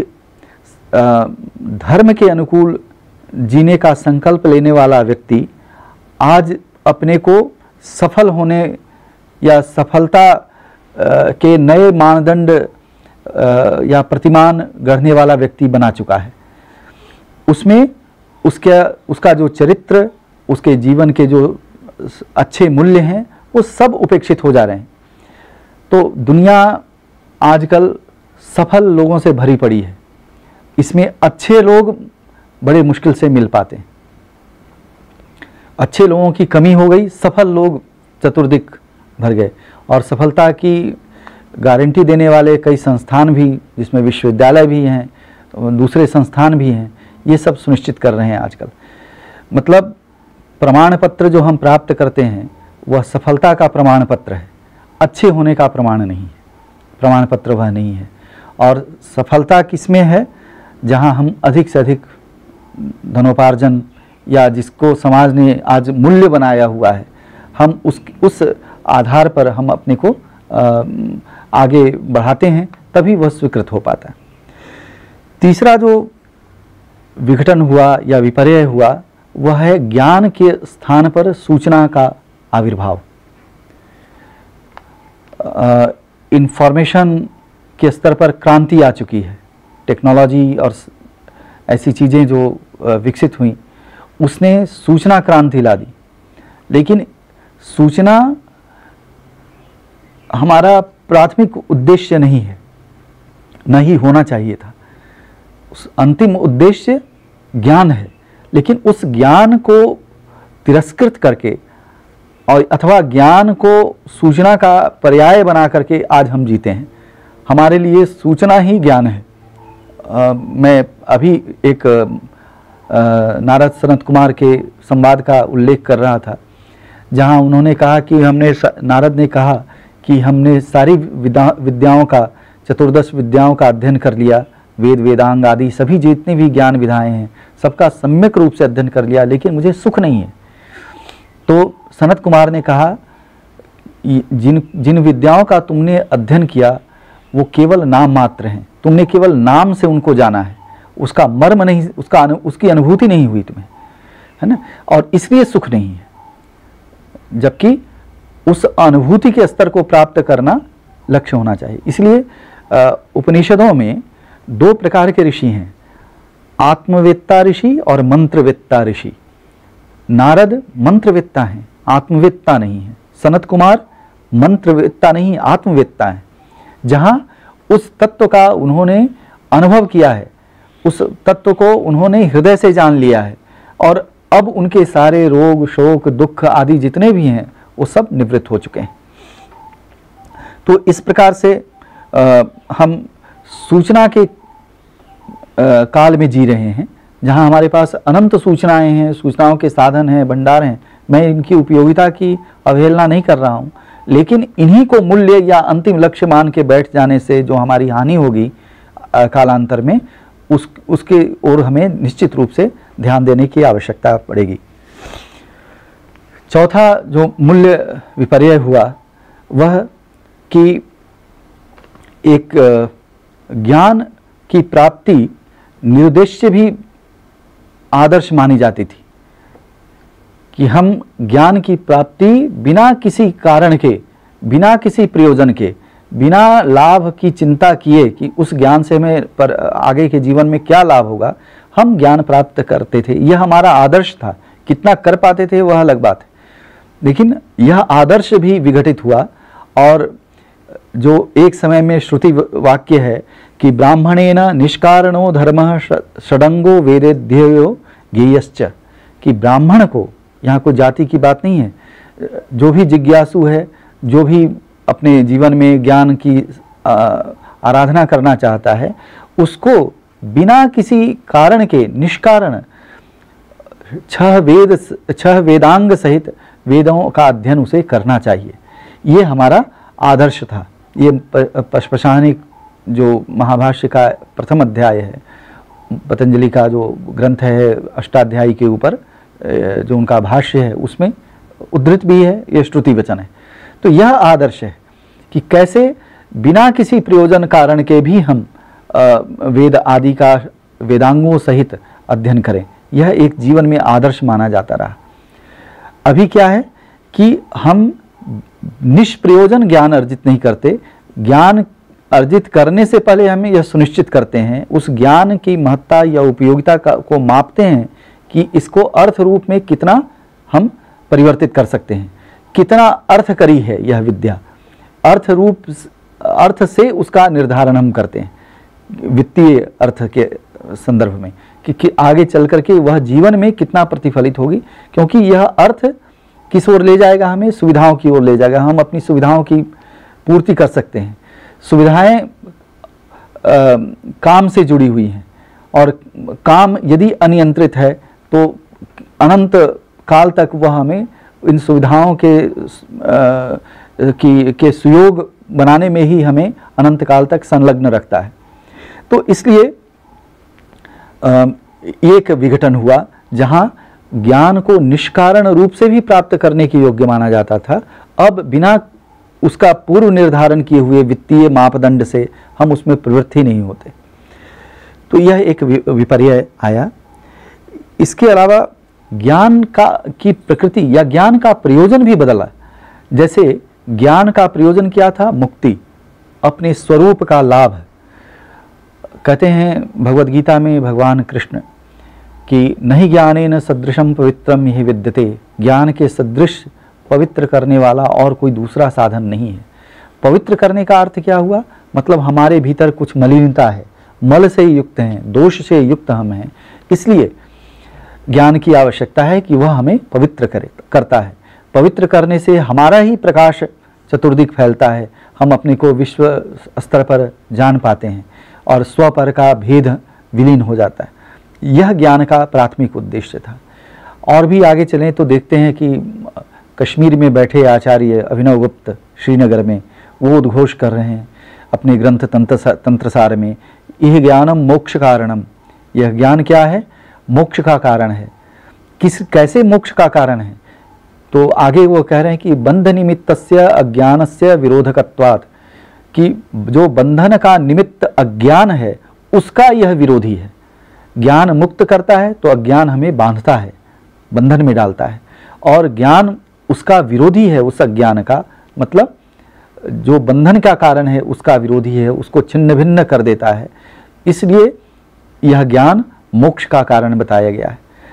S1: धर्म के अनुकूल जीने का संकल्प लेने वाला व्यक्ति आज अपने को सफल होने या सफलता के नए मानदंड या प्रतिमान गढ़ने वाला व्यक्ति बना चुका है। उसमें उसके उसका जो चरित्र, उसके जीवन के जो अच्छे मूल्य हैं, वो सब उपेक्षित हो जा रहे हैं। तो दुनिया आजकल सफल लोगों से भरी पड़ी है, इसमें अच्छे लोग बड़े मुश्किल से मिल पाते हैं। अच्छे लोगों की कमी हो गई, सफल लोग चतुर्दिक भर गए। और सफलता की गारंटी देने वाले कई संस्थान भी, जिसमें विश्वविद्यालय भी हैं, दूसरे संस्थान भी हैं, ये सब सुनिश्चित कर रहे हैं आजकल। मतलब प्रमाण पत्र जो हम प्राप्त करते हैं वह सफलता का प्रमाण पत्र है, अच्छे होने का प्रमाण नहीं है, प्रमाण पत्र वह नहीं है। और सफलता किसमें है? जहां हम अधिक से अधिक धनोपार्जन या जिसको समाज ने आज मूल्य बनाया हुआ है, हम उस उस आधार पर हम अपने को आ, आगे बढ़ाते हैं, तभी वह स्वीकृत हो पाता है। तीसरा जो विघटन हुआ या विपर्य हुआ वह है ज्ञान के स्थान पर सूचना का आविर्भाव। इंफॉर्मेशन के स्तर पर क्रांति आ चुकी है। टेक्नोलॉजी और ऐसी चीज़ें जो विकसित हुई, उसने सूचना क्रांति ला दी। लेकिन सूचना हमारा प्राथमिक उद्देश्य नहीं है, न ही होना चाहिए था। उस अंतिम उद्देश्य ज्ञान है, लेकिन उस ज्ञान को तिरस्कृत करके और अथवा ज्ञान को सूचना का पर्याय बना करके आज हम जीते हैं। हमारे लिए सूचना ही ज्ञान है। आ, मैं अभी एक आ, नारद सनत कुमार के संवाद का उल्लेख कर रहा था, जहां उन्होंने कहा कि हमने नारद ने कहा कि हमने सारी विद्या विद्याओं का, चतुर्दश विद्याओं का अध्ययन कर लिया, वेद वेदांग आदि सभी जितनी भी ज्ञान विधाएं हैं सबका सम्यक रूप से अध्ययन कर लिया, लेकिन मुझे सुख नहीं है। तो सनत कुमार ने कहा, जिन जिन विद्याओं का तुमने अध्ययन किया वो केवल नाम मात्र हैं, तुमने केवल नाम से उनको जाना है, उसका मर्म नहीं, उसका अनु, उसकी अनुभूति नहीं हुई तुम्हें, है ना, और इसलिए सुख नहीं है। जबकि उस अनुभूति के स्तर को प्राप्त करना लक्ष्य होना चाहिए। इसलिए उपनिषदों में दो प्रकार के ऋषि हैं, आत्मवेत्ता ऋषि और मंत्रवेत्ता ऋषि। नारद मंत्रवेत्ता हैं, आत्मवेत्ता नहीं है। सनत कुमार मंत्रवेत्ता नहीं, आत्मवेत्ता हैं। जहाँ उस तत्व का उन्होंने अनुभव किया है, उस तत्व को उन्होंने हृदय से जान लिया है, और अब उनके सारे रोग, शोक, दुख आदि जितने भी हैं वो सब निवृत्त हो चुके हैं। तो इस प्रकार से आ, हम सूचना के आ, काल में जी रहे हैं, जहां हमारे पास अनंत सूचनाएं हैं, सूचनाओं के साधन हैं, भंडार हैं। मैं इनकी उपयोगिता की अवहेलना नहीं कर रहा हूं, लेकिन इन्हीं को मूल्य या अंतिम लक्ष्य मान के बैठ जाने से जो हमारी हानि होगी कालांतर में, उस उसके ओर हमें निश्चित रूप से ध्यान देने की आवश्यकता पड़ेगी। चौथा जो मूल्य विपर्यय हुआ वह कि एक ज्ञान की प्राप्ति निर्देश्य भी आदर्श मानी जाती थी, कि हम ज्ञान की प्राप्ति बिना किसी कारण के, बिना किसी प्रयोजन के, बिना लाभ की चिंता किए कि उस ज्ञान से हमें पर आगे के जीवन में क्या लाभ होगा, हम ज्ञान प्राप्त करते थे। यह हमारा आदर्श था। कितना कर पाते थे वह अलग बात है, लेकिन यह आदर्श भी विघटित हुआ। और जो एक समय में श्रुति वाक्य है कि ब्राह्मणेन निष्कारणो धर्मः षडंगो वेदेध्ययो ज्ञेयश्च, कि ब्राह्मण को, यहाँ कोई जाति की बात नहीं है, जो भी जिज्ञासु है, जो भी अपने जीवन में ज्ञान की आराधना करना चाहता है, उसको बिना किसी कारण के निष्कारण छह वेद छह वेदांग सहित वेदों का अध्ययन उसे करना चाहिए। ये हमारा आदर्श था। ये पशपशानिक जो महाभाष्य का प्रथम अध्याय है, पतंजलि का जो ग्रंथ है अष्टाध्यायी के ऊपर, जो उनका भाष्य है, उसमें उद्धृत भी है, ये श्रुति वचन है। तो यह आदर्श है कि कैसे बिना किसी प्रयोजन कारण के भी हम वेद आदि का वेदांगों सहित अध्ययन करें। यह एक जीवन में आदर्श माना जाता रहा। अभी क्या है कि हम निष्प्रयोजन ज्ञान अर्जित नहीं करते, ज्ञान अर्जित करने से पहले हम यह सुनिश्चित करते हैं, उस ज्ञान की महत्ता या उपयोगिता का को मापते हैं कि इसको अर्थ रूप में कितना हम परिवर्तित कर सकते हैं, कितना अर्थकरी है यह विद्या। अर्थ रूप अर्थ से उसका निर्धारण हम करते हैं वित्तीय अर्थ के संदर्भ में, कि, कि आगे चल करके वह जीवन में कितना प्रतिफलित होगी, क्योंकि यह अर्थ किस ओर ले जाएगा, हमें सुविधाओं की ओर ले जाएगा। हम अपनी सुविधाओं की पूर्ति कर सकते हैं। सुविधाएं आ, काम से जुड़ी हुई हैं, और काम यदि अनियंत्रित है तो अनंत काल तक वह हमें इन सुविधाओं के आ, की के सुयोग बनाने में ही हमें अनंत काल तक संलग्न रखता है। तो इसलिए एक विघटन हुआ जहां ज्ञान को निष्कारण रूप से भी प्राप्त करने के योग्य माना जाता था। अब बिना उसका पूर्व निर्धारण किए हुए वित्तीय मापदंड से हम उसमें प्रवृत्ति नहीं होते। तो यह एक विपर्यय आया। इसके अलावा ज्ञान का की प्रकृति या ज्ञान का प्रयोजन भी बदला। जैसे ज्ञान का प्रयोजन क्या था? मुक्ति, अपने स्वरूप का लाभ। कहते हैं भगवद गीता में भगवान कृष्ण कि नहीं ज्ञानेन सदृशम पवित्रम यह विद्यते, ज्ञान के सदृश पवित्र करने वाला और कोई दूसरा साधन नहीं है। पवित्र करने का अर्थ क्या हुआ? मतलब हमारे भीतर कुछ मलिनता है, मल से युक्त हैं, दोष से युक्त हम हैं, इसलिए ज्ञान की आवश्यकता है कि वह हमें पवित्र करे करता है। पवित्र करने से हमारा ही प्रकाश चतुर्दिक फैलता है, हम अपने को विश्व स्तर पर जान पाते हैं और स्व पर का भेद विलीन हो जाता है। यह ज्ञान का प्राथमिक उद्देश्य था। और भी आगे चलें तो देखते हैं कि कश्मीर में बैठे आचार्य अभिनव गुप्त श्रीनगर में वो उद्घोष कर रहे हैं अपने ग्रंथ तंत्र तंत्रसार में, यह ज्ञानम मोक्ष कारणम, यह ज्ञान क्या है? मोक्ष का कारण है। किस कैसे मोक्ष का कारण है? तो आगे वो कह रहे हैं कि बंध निमित्तस्य अज्ञानस्य विरोधकत्वात्, कि जो बंधन का निमित्त अज्ञान है उसका यह विरोधी है। ज्ञान मुक्त करता है तो अज्ञान हमें बांधता है, बंधन में डालता है, और ज्ञान उसका विरोधी है, उस अज्ञान का, मतलब जो बंधन का कारण है उसका विरोधी है, उसको छिन्न भिन्न कर देता है। इसलिए यह ज्ञान मोक्ष का कारण बताया गया है।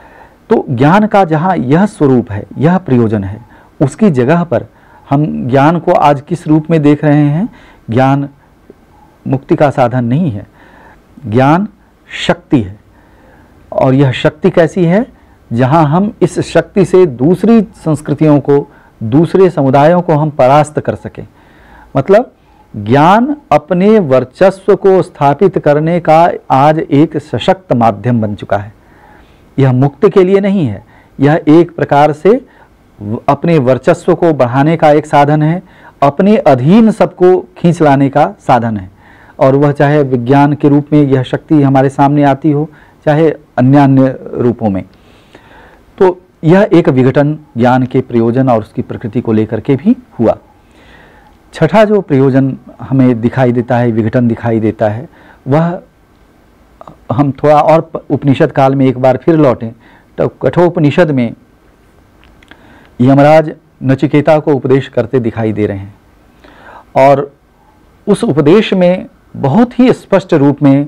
S1: तो ज्ञान का जहाँ यह स्वरूप है, यह प्रयोजन है, उसकी जगह पर हम ज्ञान को आज किस रूप में देख रहे हैं? ज्ञान मुक्ति का साधन नहीं है, ज्ञान शक्ति है। और यह शक्ति कैसी है? जहाँ हम इस शक्ति से दूसरी संस्कृतियों को, दूसरे समुदायों को हम परास्त कर सकें। मतलब ज्ञान अपने वर्चस्व को स्थापित करने का आज एक सशक्त माध्यम बन चुका है। यह मुक्ति के लिए नहीं है, यह एक प्रकार से अपने वर्चस्व को बढ़ाने का एक साधन है, अपने अधीन सबको खींच लाने का साधन है। और वह चाहे विज्ञान के रूप में यह शक्ति हमारे सामने आती हो, चाहे अन्य अन्य रूपों में। तो यह एक विघटन ज्ञान के प्रयोजन और उसकी प्रकृति को लेकर के भी हुआ। छठा जो प्रयोजन हमें दिखाई देता है, विघटन दिखाई देता है, वह हम थोड़ा और उपनिषद काल में एक बार फिर लौटें तो कठोपनिषद में यमराज नचिकेता को उपदेश करते दिखाई दे रहे हैं। और उस उपदेश में बहुत ही स्पष्ट रूप में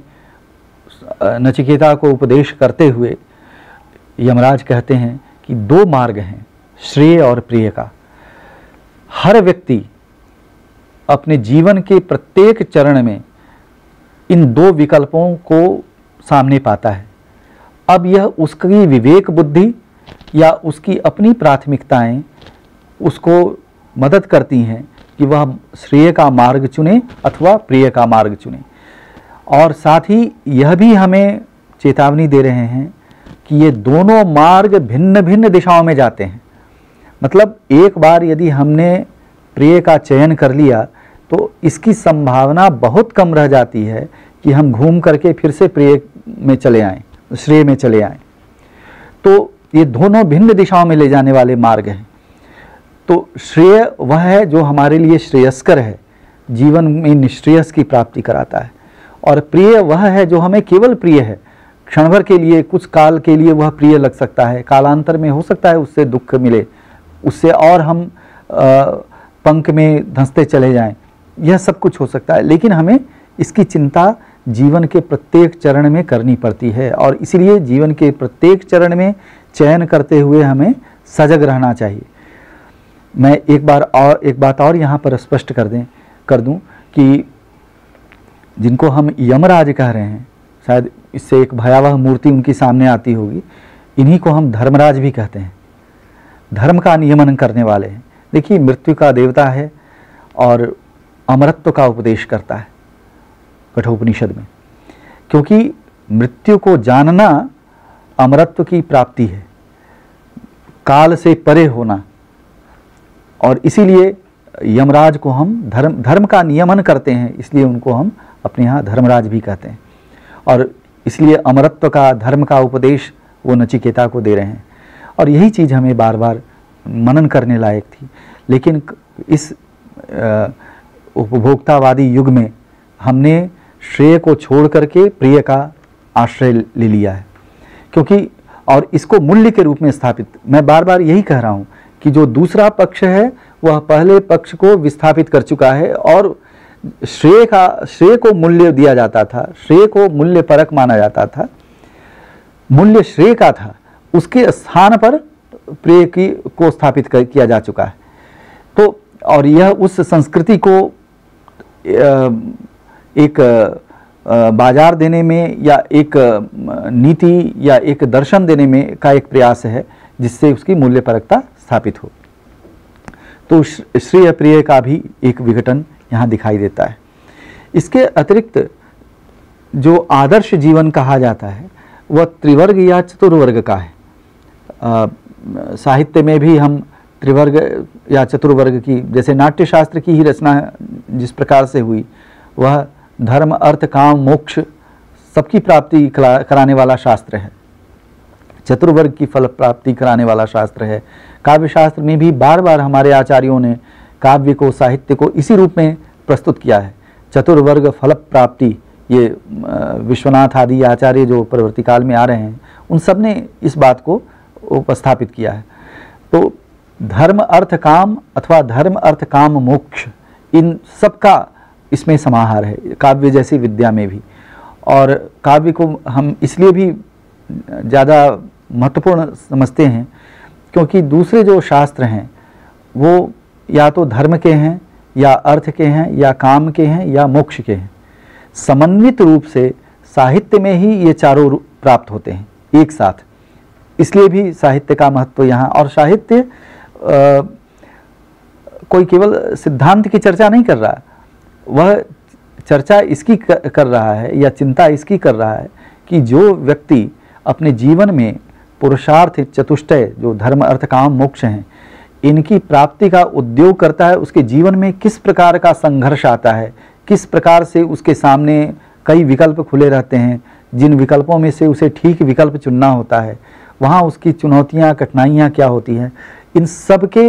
S1: नचिकेता को उपदेश करते हुए यमराज कहते हैं कि दो मार्ग हैं, श्रेय और प्रिय का। हर व्यक्ति अपने जीवन के प्रत्येक चरण में इन दो विकल्पों को सामने पाता है। अब यह उसकी विवेक बुद्धि या उसकी अपनी प्राथमिकताएं उसको मदद करती हैं कि वह श्रेय का मार्ग चुने अथवा प्रिय का मार्ग चुने। और साथ ही यह भी हमें चेतावनी दे रहे हैं कि ये दोनों मार्ग भिन्न भिन्न दिशाओं में जाते हैं। मतलब एक बार यदि हमने प्रिय का चयन कर लिया तो इसकी संभावना बहुत कम रह जाती है कि हम घूम करके फिर से प्रिय में चले आएं, श्रेय में चले आएं। तो ये दोनों भिन्न दिशाओं में ले जाने वाले मार्ग हैं। तो श्रेय वह है जो हमारे लिए श्रेयस्कर है, जीवन में निश्रेयस की प्राप्ति कराता है। और प्रिय वह है जो हमें केवल प्रिय है, क्षण भर के लिए, कुछ काल के लिए वह प्रिय लग सकता है, कालांतर में हो सकता है उससे दुख मिले, उससे और हम आ, पंख में धंसते चले जाएं, यह सब कुछ हो सकता है। लेकिन हमें इसकी चिंता जीवन के प्रत्येक चरण में करनी पड़ती है। और इसलिए जीवन के प्रत्येक चरण में चयन करते हुए हमें सजग रहना चाहिए। मैं एक बार और एक बात और यहाँ पर स्पष्ट कर दें कर दूं कि जिनको हम यमराज कह रहे हैं, शायद इससे एक भयावह मूर्ति उनकी सामने आती होगी, इन्हीं को हम धर्मराज भी कहते हैं। धर्म का नियमन करने वाले हैं। देखिए, मृत्यु का देवता है और अमरत्व का उपदेश करता है कठोपनिषद में, क्योंकि मृत्यु को जानना अमरत्व की प्राप्ति है, काल से परे होना। और इसीलिए यमराज को हम धर्म धर्म का नियमन करते हैं, इसलिए उनको हम अपने यहाँ धर्मराज भी कहते हैं। और इसलिए अमरत्व का, धर्म का उपदेश वो नचिकेता को दे रहे हैं। और यही चीज़ हमें बार बार मनन करने लायक थी। लेकिन इस उपभोक्तावादी युग में हमने श्रेय को छोड़ करके प्रिय का आश्रय ले लिया है, क्योंकि और इसको मूल्य के रूप में स्थापित, मैं बार बार यही कह रहा हूँ कि जो दूसरा पक्ष है वह पहले पक्ष को विस्थापित कर चुका है। और श्रेय का श्रेय को मूल्य दिया जाता था, श्रेय को मूल्य परक माना जाता था, मूल्य श्रेय का था, उसके स्थान पर प्रिय की को स्थापित कर, किया जा चुका है। तो और यह उस संस्कृति को एक बाजार देने में या एक नीति या एक दर्शन देने में का एक प्रयास है जिससे उसकी मूल्य परकता स्थापित हो। तो श्रेय प्रिय का भी एक विघटन यहाँ दिखाई देता है। इसके अतिरिक्त जो आदर्श जीवन कहा जाता है वह त्रिवर्ग या चतुर्वर्ग का है। आ, साहित्य में भी हम त्रिवर्ग या चतुर्वर्ग की, जैसे नाट्यशास्त्र की ही रचना जिस प्रकार से हुई, वह धर्म अर्थ काम मोक्ष सबकी प्राप्ति कराने वाला शास्त्र है, चतुर्वर्ग की फल प्राप्ति कराने वाला शास्त्र है। काव्य शास्त्र में भी बार बार हमारे आचार्यों ने काव्य को, साहित्य को इसी रूप में प्रस्तुत किया है, चतुर्वर्ग फल प्राप्ति। ये विश्वनाथ आदि आचार्य जो परवर्ती काल में आ रहे हैं, उन सब ने इस बात को उपस्थापित किया है। तो धर्म अर्थ काम अथवा धर्म अर्थ काम मोक्ष, इन सब का इसमें समाहार है, काव्य जैसी विद्या में भी। और काव्य को हम इसलिए भी ज़्यादा महत्वपूर्ण समझते हैं, क्योंकि दूसरे जो शास्त्र हैं वो या तो धर्म के हैं, या अर्थ के हैं, या काम के हैं, या मोक्ष के हैं। समन्वित रूप से साहित्य में ही ये चारों प्राप्त होते हैं एक साथ। इसलिए भी साहित्य का महत्व यहाँ। और साहित्य आ, कोई केवल सिद्धांत की चर्चा नहीं कर रहा, वह चर्चा इसकी कर रहा है या चिंता इसकी कर रहा है कि जो व्यक्ति अपने जीवन में पुरुषार्थ चतुष्टय जो धर्म अर्थ काम मोक्ष हैं, इनकी प्राप्ति का उद्योग करता है, उसके जीवन में किस प्रकार का संघर्ष आता है, किस प्रकार से उसके सामने कई विकल्प खुले रहते हैं, जिन विकल्पों में से उसे ठीक विकल्प चुनना होता है, वहाँ उसकी चुनौतियाँ कठिनाइयाँ क्या होती हैं, इन सब के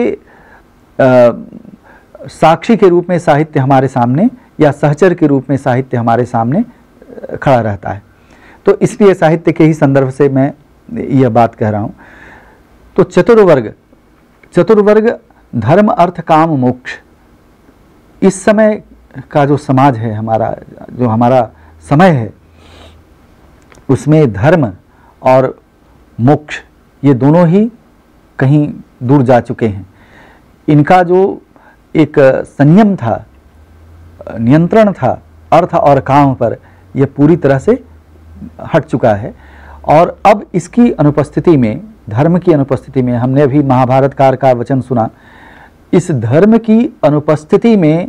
S1: साक्षी के रूप में साहित्य हमारे सामने या सहचर के रूप में साहित्य हमारे सामने खड़ा रहता है। तो इसलिए साहित्य के ही संदर्भ से मैं यह बात कह रहा हूँ। तो चतुर्वर्ग चतुर्वर्ग धर्म अर्थ काम मोक्ष, इस समय का जो समाज है हमारा, जो हमारा समय है, उसमें धर्म और मोक्ष ये दोनों ही कहीं दूर जा चुके हैं। इनका जो एक संयम था, नियंत्रण था अर्थ और काम पर, यह पूरी तरह से हट चुका है। और अब इसकी अनुपस्थिति में, धर्म की अनुपस्थिति में, हमने अभी महाभारतकार का वचन सुना, इस धर्म की अनुपस्थिति में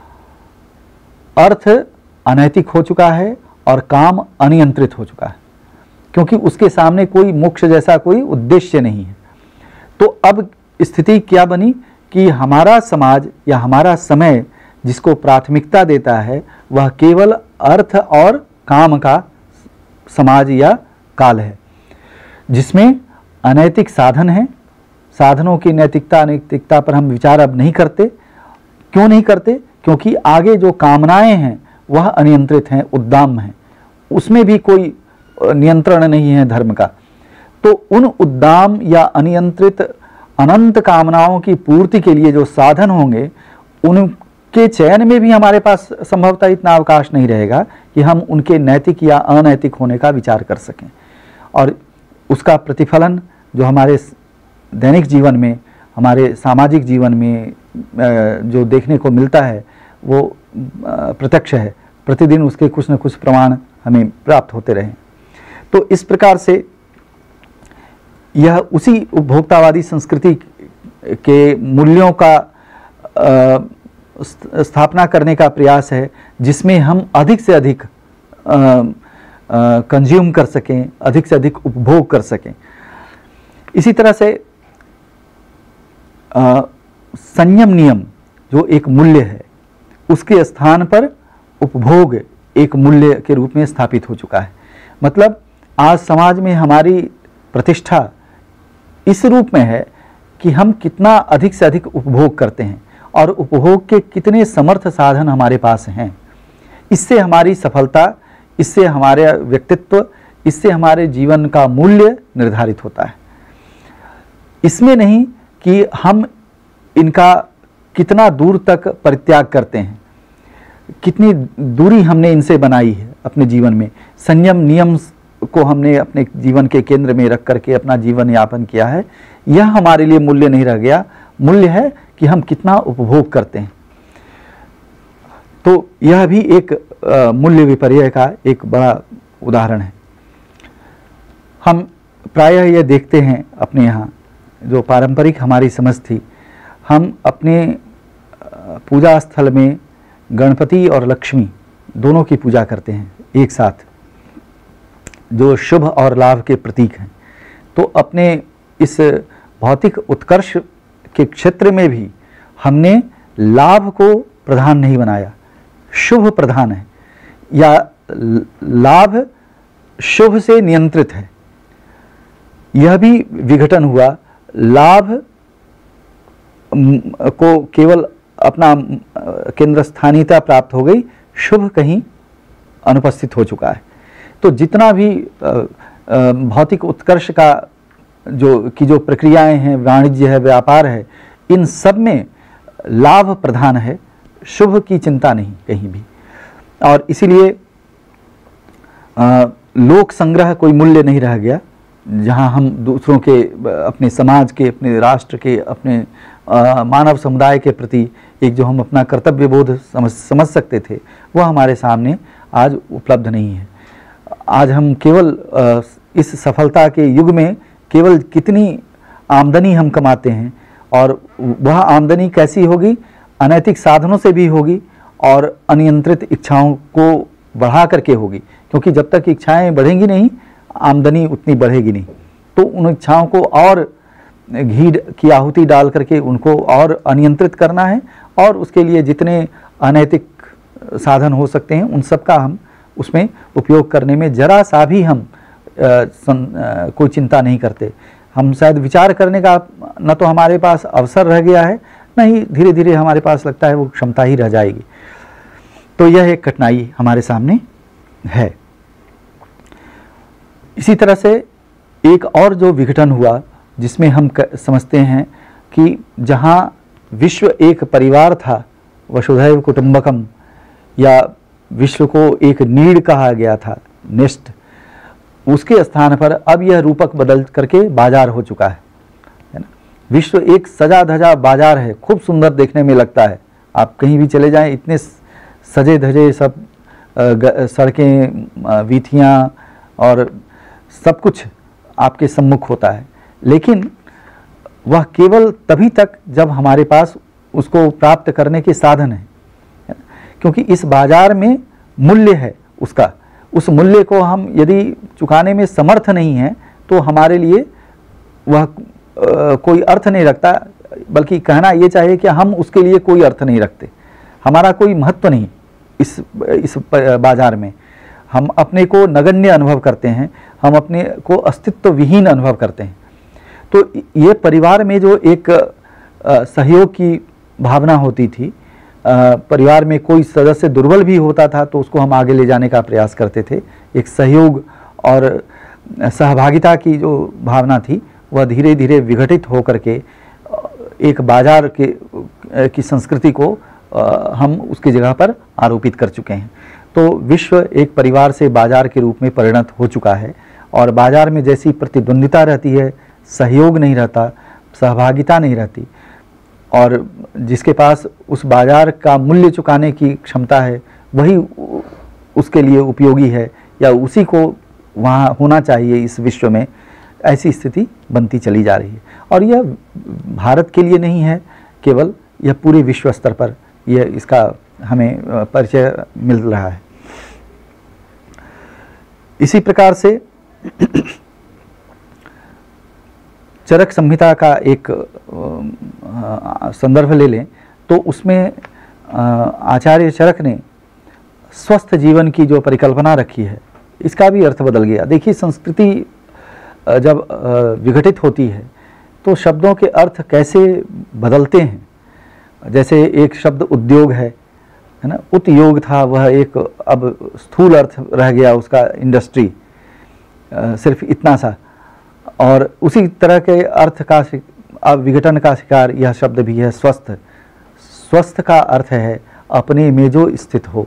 S1: अर्थ अनैतिक हो चुका है और काम अनियंत्रित हो चुका है, क्योंकि उसके सामने कोई मोक्ष जैसा कोई उद्देश्य नहीं है। तो अब स्थिति क्या बनी कि हमारा समाज या हमारा समय जिसको प्राथमिकता देता है, वह केवल अर्थ और काम का समाज या काल है, जिसमें अनैतिक साधन है। साधनों की नैतिकता अनैतिकता पर हम विचार अब नहीं करते। क्यों नहीं करते? क्योंकि आगे जो कामनाएं हैं वह अनियंत्रित हैं, उद्दाम हैं, उसमें भी कोई नियंत्रण नहीं है धर्म का। तो उन उद्दाम या अनियंत्रित अनंत कामनाओं की पूर्ति के लिए जो साधन होंगे, उनके चयन में भी हमारे पास संभवतः इतना अवकाश नहीं रहेगा कि हम उनके नैतिक या अनैतिक होने का विचार कर सकें। और उसका प्रतिफलन जो हमारे दैनिक जीवन में, हमारे सामाजिक जीवन में जो देखने को मिलता है वो प्रत्यक्ष है। प्रतिदिन उसके कुछ न कुछ प्रमाण हमें प्राप्त होते रहे। तो इस प्रकार से यह उसी उपभोक्तावादी संस्कृति के मूल्यों का स्थापना करने का प्रयास है, जिसमें हम अधिक से अधिक कंज्यूम कर सकें, अधिक से अधिक उपभोग कर सकें। इसी तरह से आ, संयम नियम जो एक मूल्य है, उसके स्थान पर उपभोग एक मूल्य के रूप में स्थापित हो चुका है। मतलब आज समाज में हमारी प्रतिष्ठा इस रूप में है कि हम कितना अधिक से अधिक उपभोग करते हैं और उपभोग के कितने समर्थ साधन हमारे पास हैं। इससे हमारी सफलता, इससे हमारे व्यक्तित्व, इससे हमारे जीवन का मूल्य निर्धारित होता है। इसमें नहीं कि हम इनका कितना दूर तक परित्याग करते हैं, कितनी दूरी हमने इनसे बनाई है अपने जीवन में। संयम नियम को हमने अपने जीवन के केंद्र में रख करके अपना जीवन यापन किया है। यह हमारे लिए मूल्य नहीं रह गया। मूल्य है कि हम कितना उपभोग करते हैं। तो यह भी एक आ, मूल्य विपर्य का एक बड़ा उदाहरण है। हम प्रायः यह देखते हैं अपने यहाँ, जो पारंपरिक हमारी समझ थी, हम अपने पूजा स्थल में गणपति और लक्ष्मी दोनों की पूजा करते हैं एक साथ, जो शुभ और लाभ के प्रतीक हैं। तो अपने इस भौतिक उत्कर्ष के क्षेत्र में भी हमने लाभ को प्रधान नहीं बनाया, शुभ प्रधान है, या लाभ शुभ से नियंत्रित है। यह भी विघटन हुआ। लाभ को केवल अपना केंद्र स्थानीयता प्राप्त हो गई, शुभ कहीं अनुपस्थित हो चुका है। तो जितना भी भौतिक उत्कर्ष का जो की जो प्रक्रियाएं हैं, वाणिज्य है, व्यापार है, इन सब में लाभ प्रधान है, शुभ की चिंता नहीं कहीं भी। और इसीलिए लोक संग्रह कोई मूल्य नहीं रह गया। जहाँ हम दूसरों के, अपने समाज के, अपने राष्ट्र के, अपने आ, मानव समुदाय के प्रति एक जो हम अपना कर्तव्य बोध समझ समझ सकते थे, वह हमारे सामने आज उपलब्ध नहीं है। आज हम केवल आ, इस सफलता के युग में केवल कितनी आमदनी हम कमाते हैं, और वह आमदनी कैसी होगी, अनैतिक साधनों से भी होगी और अनियंत्रित इच्छाओं को बढ़ा करके होगी, क्योंकि जब तक इच्छाएं बढ़ेंगी नहीं, आमदनी उतनी बढ़ेगी नहीं। तो उन इच्छाओं को और घी की आहुति डाल करके उनको और अनियंत्रित करना है, और उसके लिए जितने अनैतिक साधन हो सकते हैं उन सब का हम उसमें उपयोग करने में जरा सा भी हम आ, सं, आ, कोई चिंता नहीं करते। हम शायद विचार करने का न तो हमारे पास अवसर रह गया है, न ही धीरे धीरे हमारे पास लगता है वो क्षमता ही रह जाएगी। तो यह एक कठिनाई हमारे सामने है। इसी तरह से एक और जो विघटन हुआ, जिसमें हम समझते हैं कि जहाँ विश्व एक परिवार था, वसुधैव कुटुंबकम, या विश्व को एक नीड़ कहा गया था, नेस्ट, उसके स्थान पर अब यह रूपक बदल करके बाजार हो चुका है, है ना। विश्व एक सजा धजा बाजार है, खूब सुंदर देखने में लगता है। आप कहीं भी चले जाएं, इतने सजे धजे सब सड़कें, वीथियाँ और सब कुछ आपके सम्मुख होता है, लेकिन वह केवल तभी तक जब हमारे पास उसको प्राप्त करने के साधन हैं, क्योंकि इस बाजार में मूल्य है उसका। उस मूल्य को हम यदि चुकाने में समर्थ नहीं हैं तो हमारे लिए वह आ, कोई अर्थ नहीं रखता, बल्कि कहना ये चाहिए कि हम उसके लिए कोई अर्थ नहीं रखते, हमारा कोई महत्व नहीं इस इस बाजार में। हम अपने को नगण्य अनुभव करते हैं, हम अपने को अस्तित्व विहीन अनुभव करते हैं। तो ये परिवार में जो एक आ, सहयोग की भावना होती थी, आ, परिवार में कोई सदस्य दुर्बल भी होता था तो उसको हम आगे ले जाने का प्रयास करते थे। एक सहयोग और सहभागिता की जो भावना थी वह धीरे धीरे विघटित हो करके एक बाजार के की संस्कृति को आ, हम उसकी जगह पर आरोपित कर चुके हैं। तो विश्व एक परिवार से बाजार के रूप में परिणत हो चुका है, और बाजार में जैसी प्रतिद्वंदिता रहती है, सहयोग नहीं रहता, सहभागिता नहीं रहती, और जिसके पास उस बाजार का मूल्य चुकाने की क्षमता है वही उसके लिए उपयोगी है, या उसी को वहाँ होना चाहिए इस विश्व में, ऐसी स्थिति बनती चली जा रही है। और यह भारत के लिए नहीं है केवल, यह पूरे विश्व स्तर पर यह इसका हमें परिचय मिल रहा है। इसी प्रकार से चरक संहिता का एक संदर्भ ले लें तो उसमें आचार्य चरक ने स्वस्थ जीवन की जो परिकल्पना रखी है, इसका भी अर्थ बदल गया। देखिए, संस्कृति जब विघटित होती है तो शब्दों के अर्थ कैसे बदलते हैं। जैसे एक शब्द उद्योग है, है ना, उतयोग था, वह एक अब स्थूल अर्थ रह गया उसका, इंडस्ट्री, सिर्फ इतना सा। और उसी तरह के अर्थ का अब विघटन का शिकार यह शब्द भी है, स्वस्थ। स्वस्थ का अर्थ है अपने में जो स्थित हो,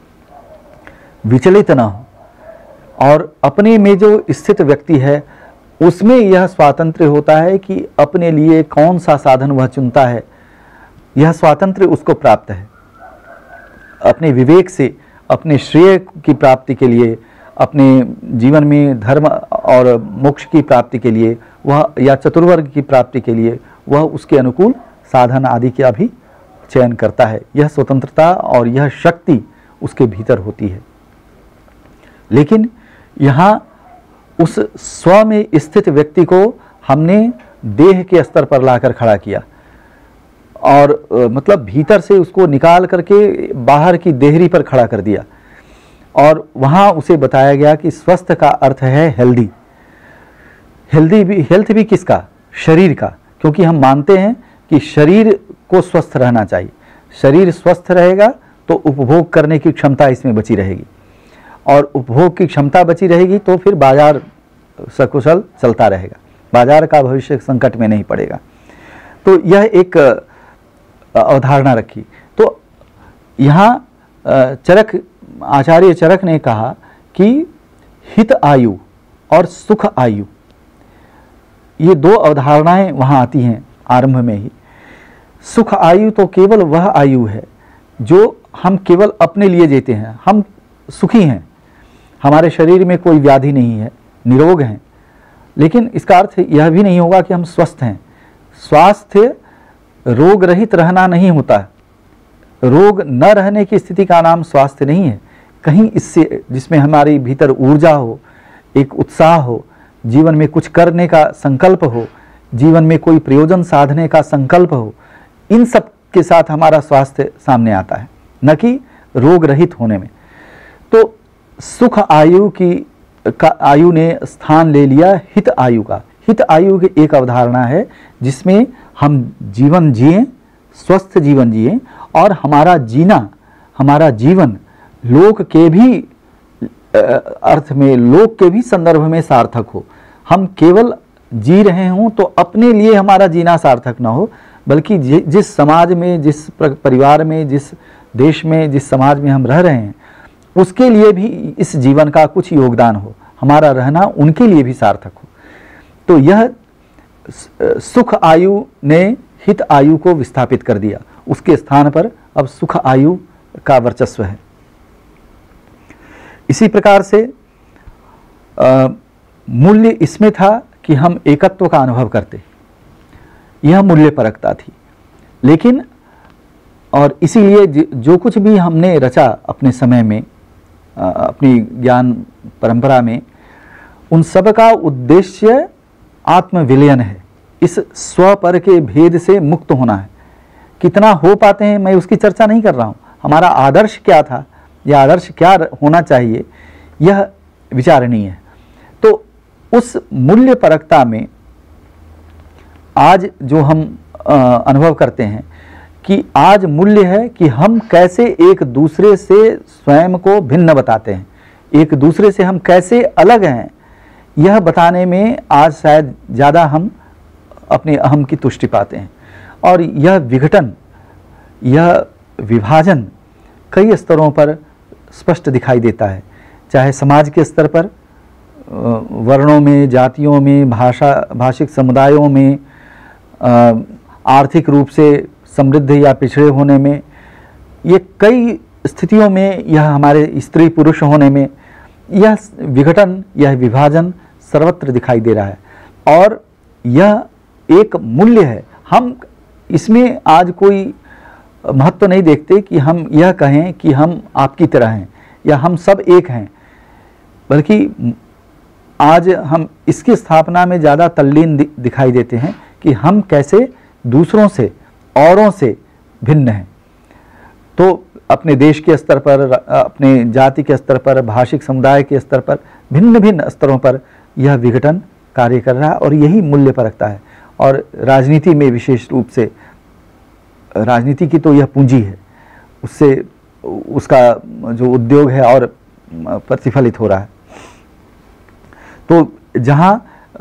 S1: विचलित ना हो, और अपने में जो स्थित व्यक्ति है उसमें यह स्वातंत्र्य होता है कि अपने लिए कौन सा साधन वह चुनता है, यह स्वातंत्र्य उसको प्राप्त है। अपने विवेक से अपने श्रेय की प्राप्ति के लिए, अपने जीवन में धर्म और मोक्ष की प्राप्ति के लिए वह, या चतुर्वर्ग की प्राप्ति के लिए वह उसके अनुकूल साधन आदि का भी चयन करता है। यह स्वतंत्रता और यह शक्ति उसके भीतर होती है। लेकिन यहाँ उस स्व में स्थित व्यक्ति को हमने देह के स्तर पर लाकर खड़ा किया, और आ, मतलब भीतर से उसको निकाल करके बाहर की देहरी पर खड़ा कर दिया, और वहाँ उसे बताया गया कि स्वस्थ का अर्थ है हेल्दी। हेल्दी भी, हेल्थ भी किसका? शरीर का, क्योंकि हम मानते हैं कि शरीर को स्वस्थ रहना चाहिए। शरीर स्वस्थ रहेगा तो उपभोग करने की क्षमता इसमें बची रहेगी, और उपभोग की क्षमता बची रहेगी तो फिर बाजार सकुशल चलता रहेगा, बाजार का भविष्य संकट में नहीं पड़ेगा। तो यह एक अवधारणा रखी। तो यहाँ चरक, आचार्य चरक ने कहा कि हित आयु और सुख आयु, ये दो अवधारणाएं वहाँ आती हैं आरंभ में ही। सुख आयु तो केवल वह आयु है जो हम केवल अपने लिए जीते हैं। हम सुखी हैं, हमारे शरीर में कोई व्याधि नहीं है, निरोग हैं, लेकिन इसका अर्थ यह भी नहीं होगा कि हम स्वस्थ हैं। स्वास्थ्य रोग रहित रहना नहीं होता। रोग न रहने की स्थिति का नाम स्वास्थ्य नहीं है। कहीं इससे जिसमें हमारी भीतर ऊर्जा हो, एक उत्साह हो, जीवन में कुछ करने का संकल्प हो, जीवन में कोई प्रयोजन साधने का संकल्प हो, इन सब के साथ हमारा स्वास्थ्य सामने आता है, न कि रोग रहित होने में। तो सुख आयु की का आयु ने स्थान ले लिया हित आयु का। हित आयु की एक अवधारणा है जिसमें हम जीवन जिएं, स्वस्थ जीवन जिएं, और हमारा जीना, हमारा जीवन लोक के भी अर्थ में, लोक के भी संदर्भ में सार्थक हो। हम केवल जी रहे हों तो अपने लिए हमारा जीना सार्थक ना हो, बल्कि जिस समाज में, जिस परिवार में, जिस देश में, जिस समाज में हम रह रहे हैं, उसके लिए भी इस जीवन का कुछ योगदान हो, हमारा रहना उनके लिए भी सार्थक हो। तो यह सुख आयु ने हित आयु को विस्थापित कर दिया। उसके स्थान पर अब सुख आयु का वर्चस्व है। इसी प्रकार से मूल्य इसमें था कि हम एकत्व का अनुभव करते, यह मूल्य परकता थी। लेकिन और इसीलिए जो कुछ भी हमने रचा अपने समय में, अपनी ज्ञान परंपरा में, उन सब का उद्देश्य आत्मविलयन है। इस स्वपर के भेद से मुक्त होना है। कितना हो पाते हैं मैं उसकी चर्चा नहीं कर रहा हूँ। हमारा आदर्श क्या था या आदर्श क्या होना चाहिए, यह विचारणीय है। तो उस मूल्य परकता में आज जो हम अनुभव करते हैं कि आज मूल्य है कि हम कैसे एक दूसरे से स्वयं को भिन्न बताते हैं, एक दूसरे से हम कैसे अलग हैं, यह बताने में आज शायद ज़्यादा हम अपने अहम की तुष्टि पाते हैं। और यह विघटन, यह विभाजन कई स्तरों पर स्पष्ट दिखाई देता है, चाहे समाज के स्तर पर, वर्णों में, जातियों में, भाषा भाषिक समुदायों में, आर्थिक रूप से समृद्ध या पिछड़े होने में, ये कई स्थितियों में, यह हमारे स्त्री पुरुष होने में, यह विघटन, यह विभाजन सर्वत्र दिखाई दे रहा है। और यह एक मूल्य है। हम इसमें आज कोई महत्व तो नहीं देखते कि हम यह कहें कि हम आपकी तरह हैं या हम सब एक हैं, बल्कि आज हम इसकी स्थापना में ज़्यादा तल्लीन दिखाई देते हैं कि हम कैसे दूसरों से, औरों से भिन्न हैं। तो अपने देश के स्तर पर, अपने जाति के स्तर पर, भाषिक समुदाय के स्तर पर, भिन्न भिन्न स्तरों पर यह विघटन कार्य कर रहा है और यही मूल्य परखता है। और राजनीति में विशेष रूप से, राजनीति की तो यह पूंजी है, उससे उसका जो उद्योग है और प्रतिफलित हो रहा है। तो जहाँ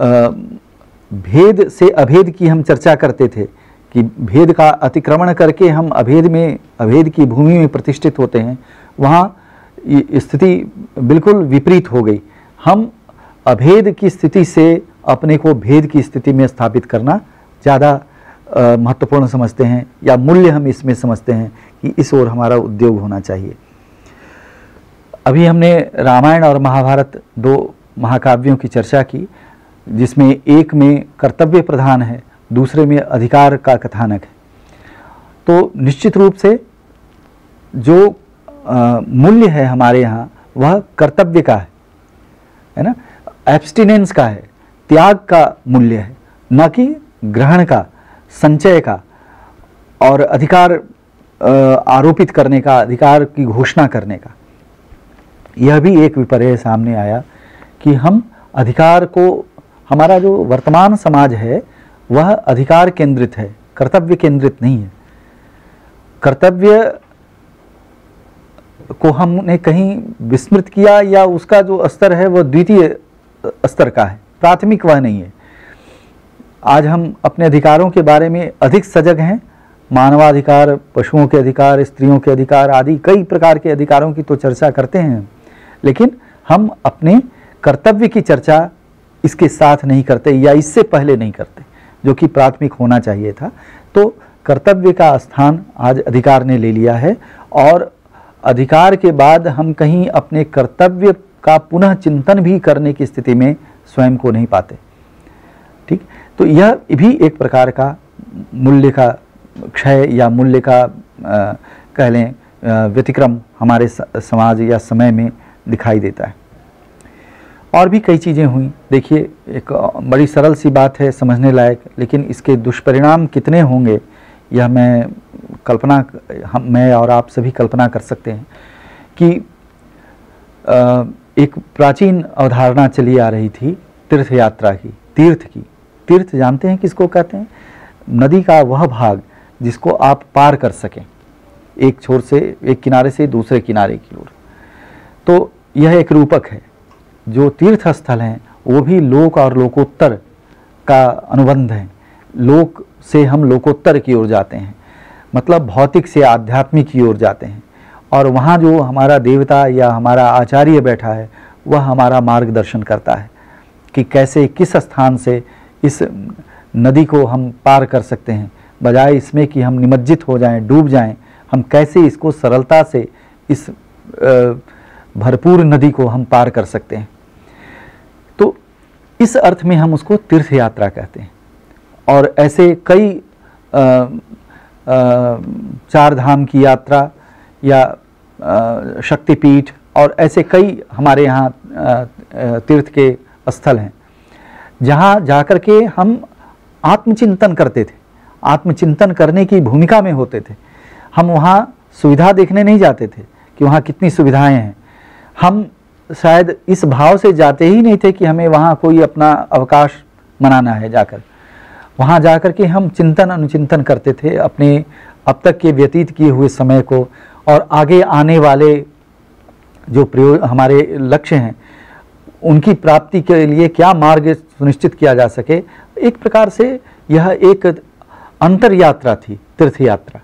S1: भेद से अभेद की हम चर्चा करते थे कि भेद का अतिक्रमण करके हम अभेद में, अभेद की भूमि में प्रतिष्ठित होते हैं, वहाँ स्थिति बिल्कुल विपरीत हो गई। हम अभेद की स्थिति से अपने को भेद की स्थिति में स्थापित करना ज़्यादा महत्वपूर्ण समझते हैं, या मूल्य हम इसमें समझते हैं कि इस ओर हमारा उद्योग होना चाहिए। अभी हमने रामायण और महाभारत दो महाकाव्यों की चर्चा की, जिसमें एक में कर्तव्य प्रधान है, दूसरे में अधिकार का कथानक है। तो निश्चित रूप से जो आ, मूल्य है हमारे यहाँ वह कर्तव्य का है, है ना, एब्स्टिनेंस का है, त्याग का मूल्य है, न कि ग्रहण का, संचय का और अधिकार आरोपित करने का, अधिकार की घोषणा करने का। यह भी एक विपर्य सामने आया कि हम अधिकार को, हमारा जो वर्तमान समाज है वह अधिकार केंद्रित है, कर्तव्य केंद्रित नहीं है। कर्तव्य को हमने कहीं विस्मृत किया, या उसका जो स्तर है वह द्वितीय स्तर का है, प्राथमिक वह नहीं है। आज हम अपने अधिकारों के बारे में अधिक सजग हैं। मानवाधिकार, पशुओं के अधिकार, स्त्रियों के अधिकार आदि कई प्रकार के अधिकारों की तो चर्चा करते हैं, लेकिन हम अपने कर्तव्य की चर्चा इसके साथ नहीं करते या इससे पहले नहीं करते, जो कि प्राथमिक होना चाहिए था। तो कर्तव्य का स्थान आज अधिकार ने ले लिया है, और अधिकार के बाद हम कहीं अपने कर्तव्य का पुनः चिंतन भी करने की स्थिति में स्वयं को नहीं पाते। ठीक, तो यह भी एक प्रकार का मूल्य का क्षय या मूल्य का आ, कह लें आ, व्यतिक्रम हमारे समाज या समय में दिखाई देता है। और भी कई चीज़ें हुई। देखिए, एक बड़ी सरल सी बात है, समझने लायक, लेकिन इसके दुष्परिणाम कितने होंगे यह मैं कल्पना हम मैं और आप सभी कल्पना कर सकते हैं कि आ, एक प्राचीन अवधारणा चली आ रही थी तीर्थ यात्रा की, तीर्थ की। तीर्थ जानते हैं किसको कहते हैं? नदी का वह भाग जिसको आप पार कर सकें, एक छोर से, एक किनारे से दूसरे किनारे की ओर। तो यह एक रूपक है। जो तीर्थ स्थल हैं वो भी लोक और लोकोत्तर का अनुबंध है। लोक से हम लोकोत्तर की ओर जाते हैं, मतलब भौतिक से आध्यात्मिक की ओर जाते हैं, और वहाँ जो हमारा देवता या हमारा आचार्य बैठा है वह हमारा मार्गदर्शन करता है कि कैसे, किस स्थान से इस नदी को हम पार कर सकते हैं, बजाय इसमें कि हम निमज्जित हो जाएं, डूब जाएं, हम कैसे इसको सरलता से, इस भरपूर नदी को हम पार कर सकते हैं। तो इस अर्थ में हम उसको तीर्थ यात्रा कहते हैं। और ऐसे कई आ, आ, चार धाम की यात्रा या शक्तिपीठ और ऐसे कई हमारे यहाँ तीर्थ के स्थल हैं जहाँ जाकर के हम आत्मचिंतन करते थे, आत्मचिंतन करने की भूमिका में होते थे। हम वहाँ सुविधा देखने नहीं जाते थे कि वहाँ कितनी सुविधाएं हैं। हम शायद इस भाव से जाते ही नहीं थे कि हमें वहाँ कोई अपना अवकाश मनाना है। जाकर वहाँ जाकर के हम चिंतन अनुचिंतन करते थे अपने अब तक के व्यतीत किए हुए समय को, और आगे आने वाले जो प्रयोग हमारे लक्ष्य हैं उनकी प्राप्ति के लिए क्या मार्ग सुनिश्चित किया जा सके। एक प्रकार से यह एक अंतर यात्रा थी, तीर्थ यात्रा।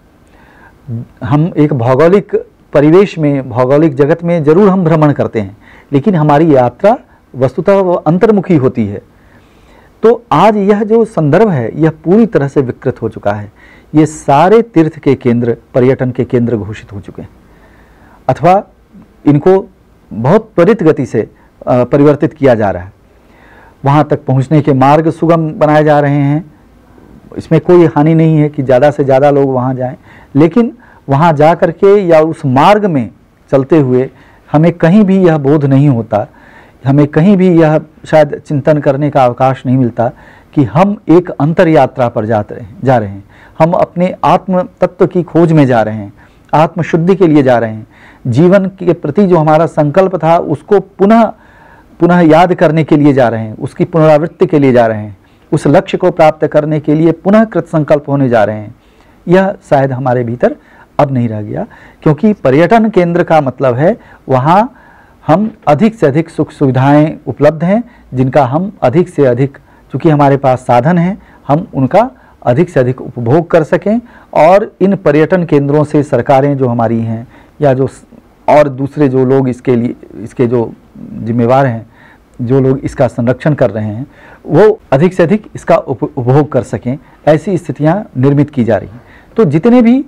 S1: हम एक भौगोलिक परिवेश में, भौगोलिक जगत में जरूर हम भ्रमण करते हैं, लेकिन हमारी यात्रा वस्तुतः वो अंतर्मुखी होती है। तो आज यह जो संदर्भ है यह पूरी तरह से विकृत हो चुका है। ये सारे तीर्थ के केंद्र पर्यटन के केंद्र घोषित हो चुके हैं, अथवा इनको बहुत त्वरित गति से परिवर्तित किया जा रहा है। वहाँ तक पहुँचने के मार्ग सुगम बनाए जा रहे हैं। इसमें कोई हानि नहीं है कि ज़्यादा से ज़्यादा लोग वहाँ जाएं, लेकिन वहाँ जा कर के या उस मार्ग में चलते हुए हमें कहीं भी यह बोध नहीं होता, हमें कहीं भी यह शायद चिंतन करने का अवकाश नहीं मिलता कि हम एक अंतर यात्रा पर जाते हैं जा रहे हैं। हम अपने आत्म तत्व की खोज में जा रहे हैं, आत्मशुद्धि के लिए जा रहे हैं। जीवन के प्रति जो हमारा संकल्प था उसको पुनः पुनः याद करने के लिए जा रहे हैं, उसकी पुनरावृत्ति के लिए जा रहे हैं, उस लक्ष्य को प्राप्त करने के लिए पुनः कृत संकल्प होने जा रहे हैं। यह शायद हमारे भीतर अब नहीं रह गया, क्योंकि पर्यटन केंद्र का मतलब है वहाँ हम अधिक से अधिक सुख सुविधाएं उपलब्ध हैं, जिनका हम अधिक से अधिक, चूँकि हमारे पास साधन हैं, हम उनका अधिक से अधिक उपभोग कर सकें। और इन पर्यटन केंद्रों से सरकारें जो हमारी हैं या जो और दूसरे जो लोग इसके लिए इसके जो जिम्मेवार हैं, जो लोग इसका संरक्षण कर रहे हैं, वो अधिक से अधिक इसका उपभोग कर सकें, ऐसी स्थितियां निर्मित की जा रही हैं। तो जितने भी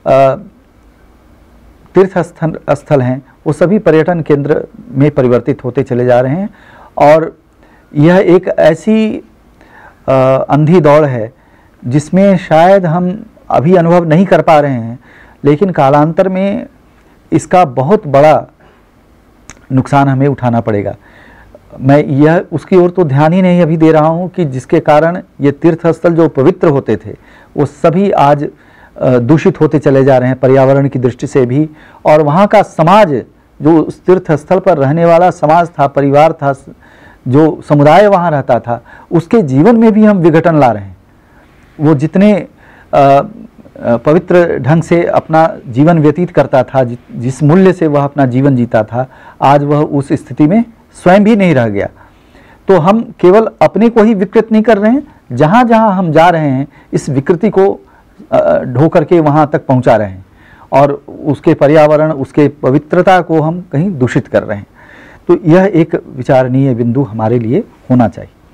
S1: तीर्थ स्थल स्थल हैं वो सभी पर्यटन केंद्र में परिवर्तित होते चले जा रहे हैं। और यह एक ऐसी आ, अंधी दौड़ है जिसमें शायद हम अभी अनुभव नहीं कर पा रहे हैं, लेकिन कालांतर में इसका बहुत बड़ा नुकसान हमें उठाना पड़ेगा। मैं यह उसकी ओर तो ध्यान ही नहीं अभी दे रहा हूँ कि जिसके कारण ये तीर्थस्थल जो पवित्र होते थे वो सभी आज दूषित होते चले जा रहे हैं पर्यावरण की दृष्टि से भी। और वहाँ का समाज, जो उस तीर्थस्थल पर रहने वाला समाज था, परिवार था, जो समुदाय वहाँ रहता था, उसके जीवन में भी हम विघटन ला रहे हैं। वो जितने आ, पवित्र ढंग से अपना जीवन व्यतीत करता था, जि, जिस मूल्य से वह अपना जीवन जीता था, आज वह उस स्थिति में स्वयं भी नहीं रह गया। तो हम केवल अपने को ही विकृत नहीं कर रहे हैं, जहाँ जहाँ हम जा रहे हैं इस विकृति को ढो करके वहाँ तक पहुँचा रहे हैं और उसके पर्यावरण, उसके पवित्रता को हम कहीं दूषित कर रहे हैं। तो यह एक विचारणीय बिंदु हमारे लिए होना चाहिए।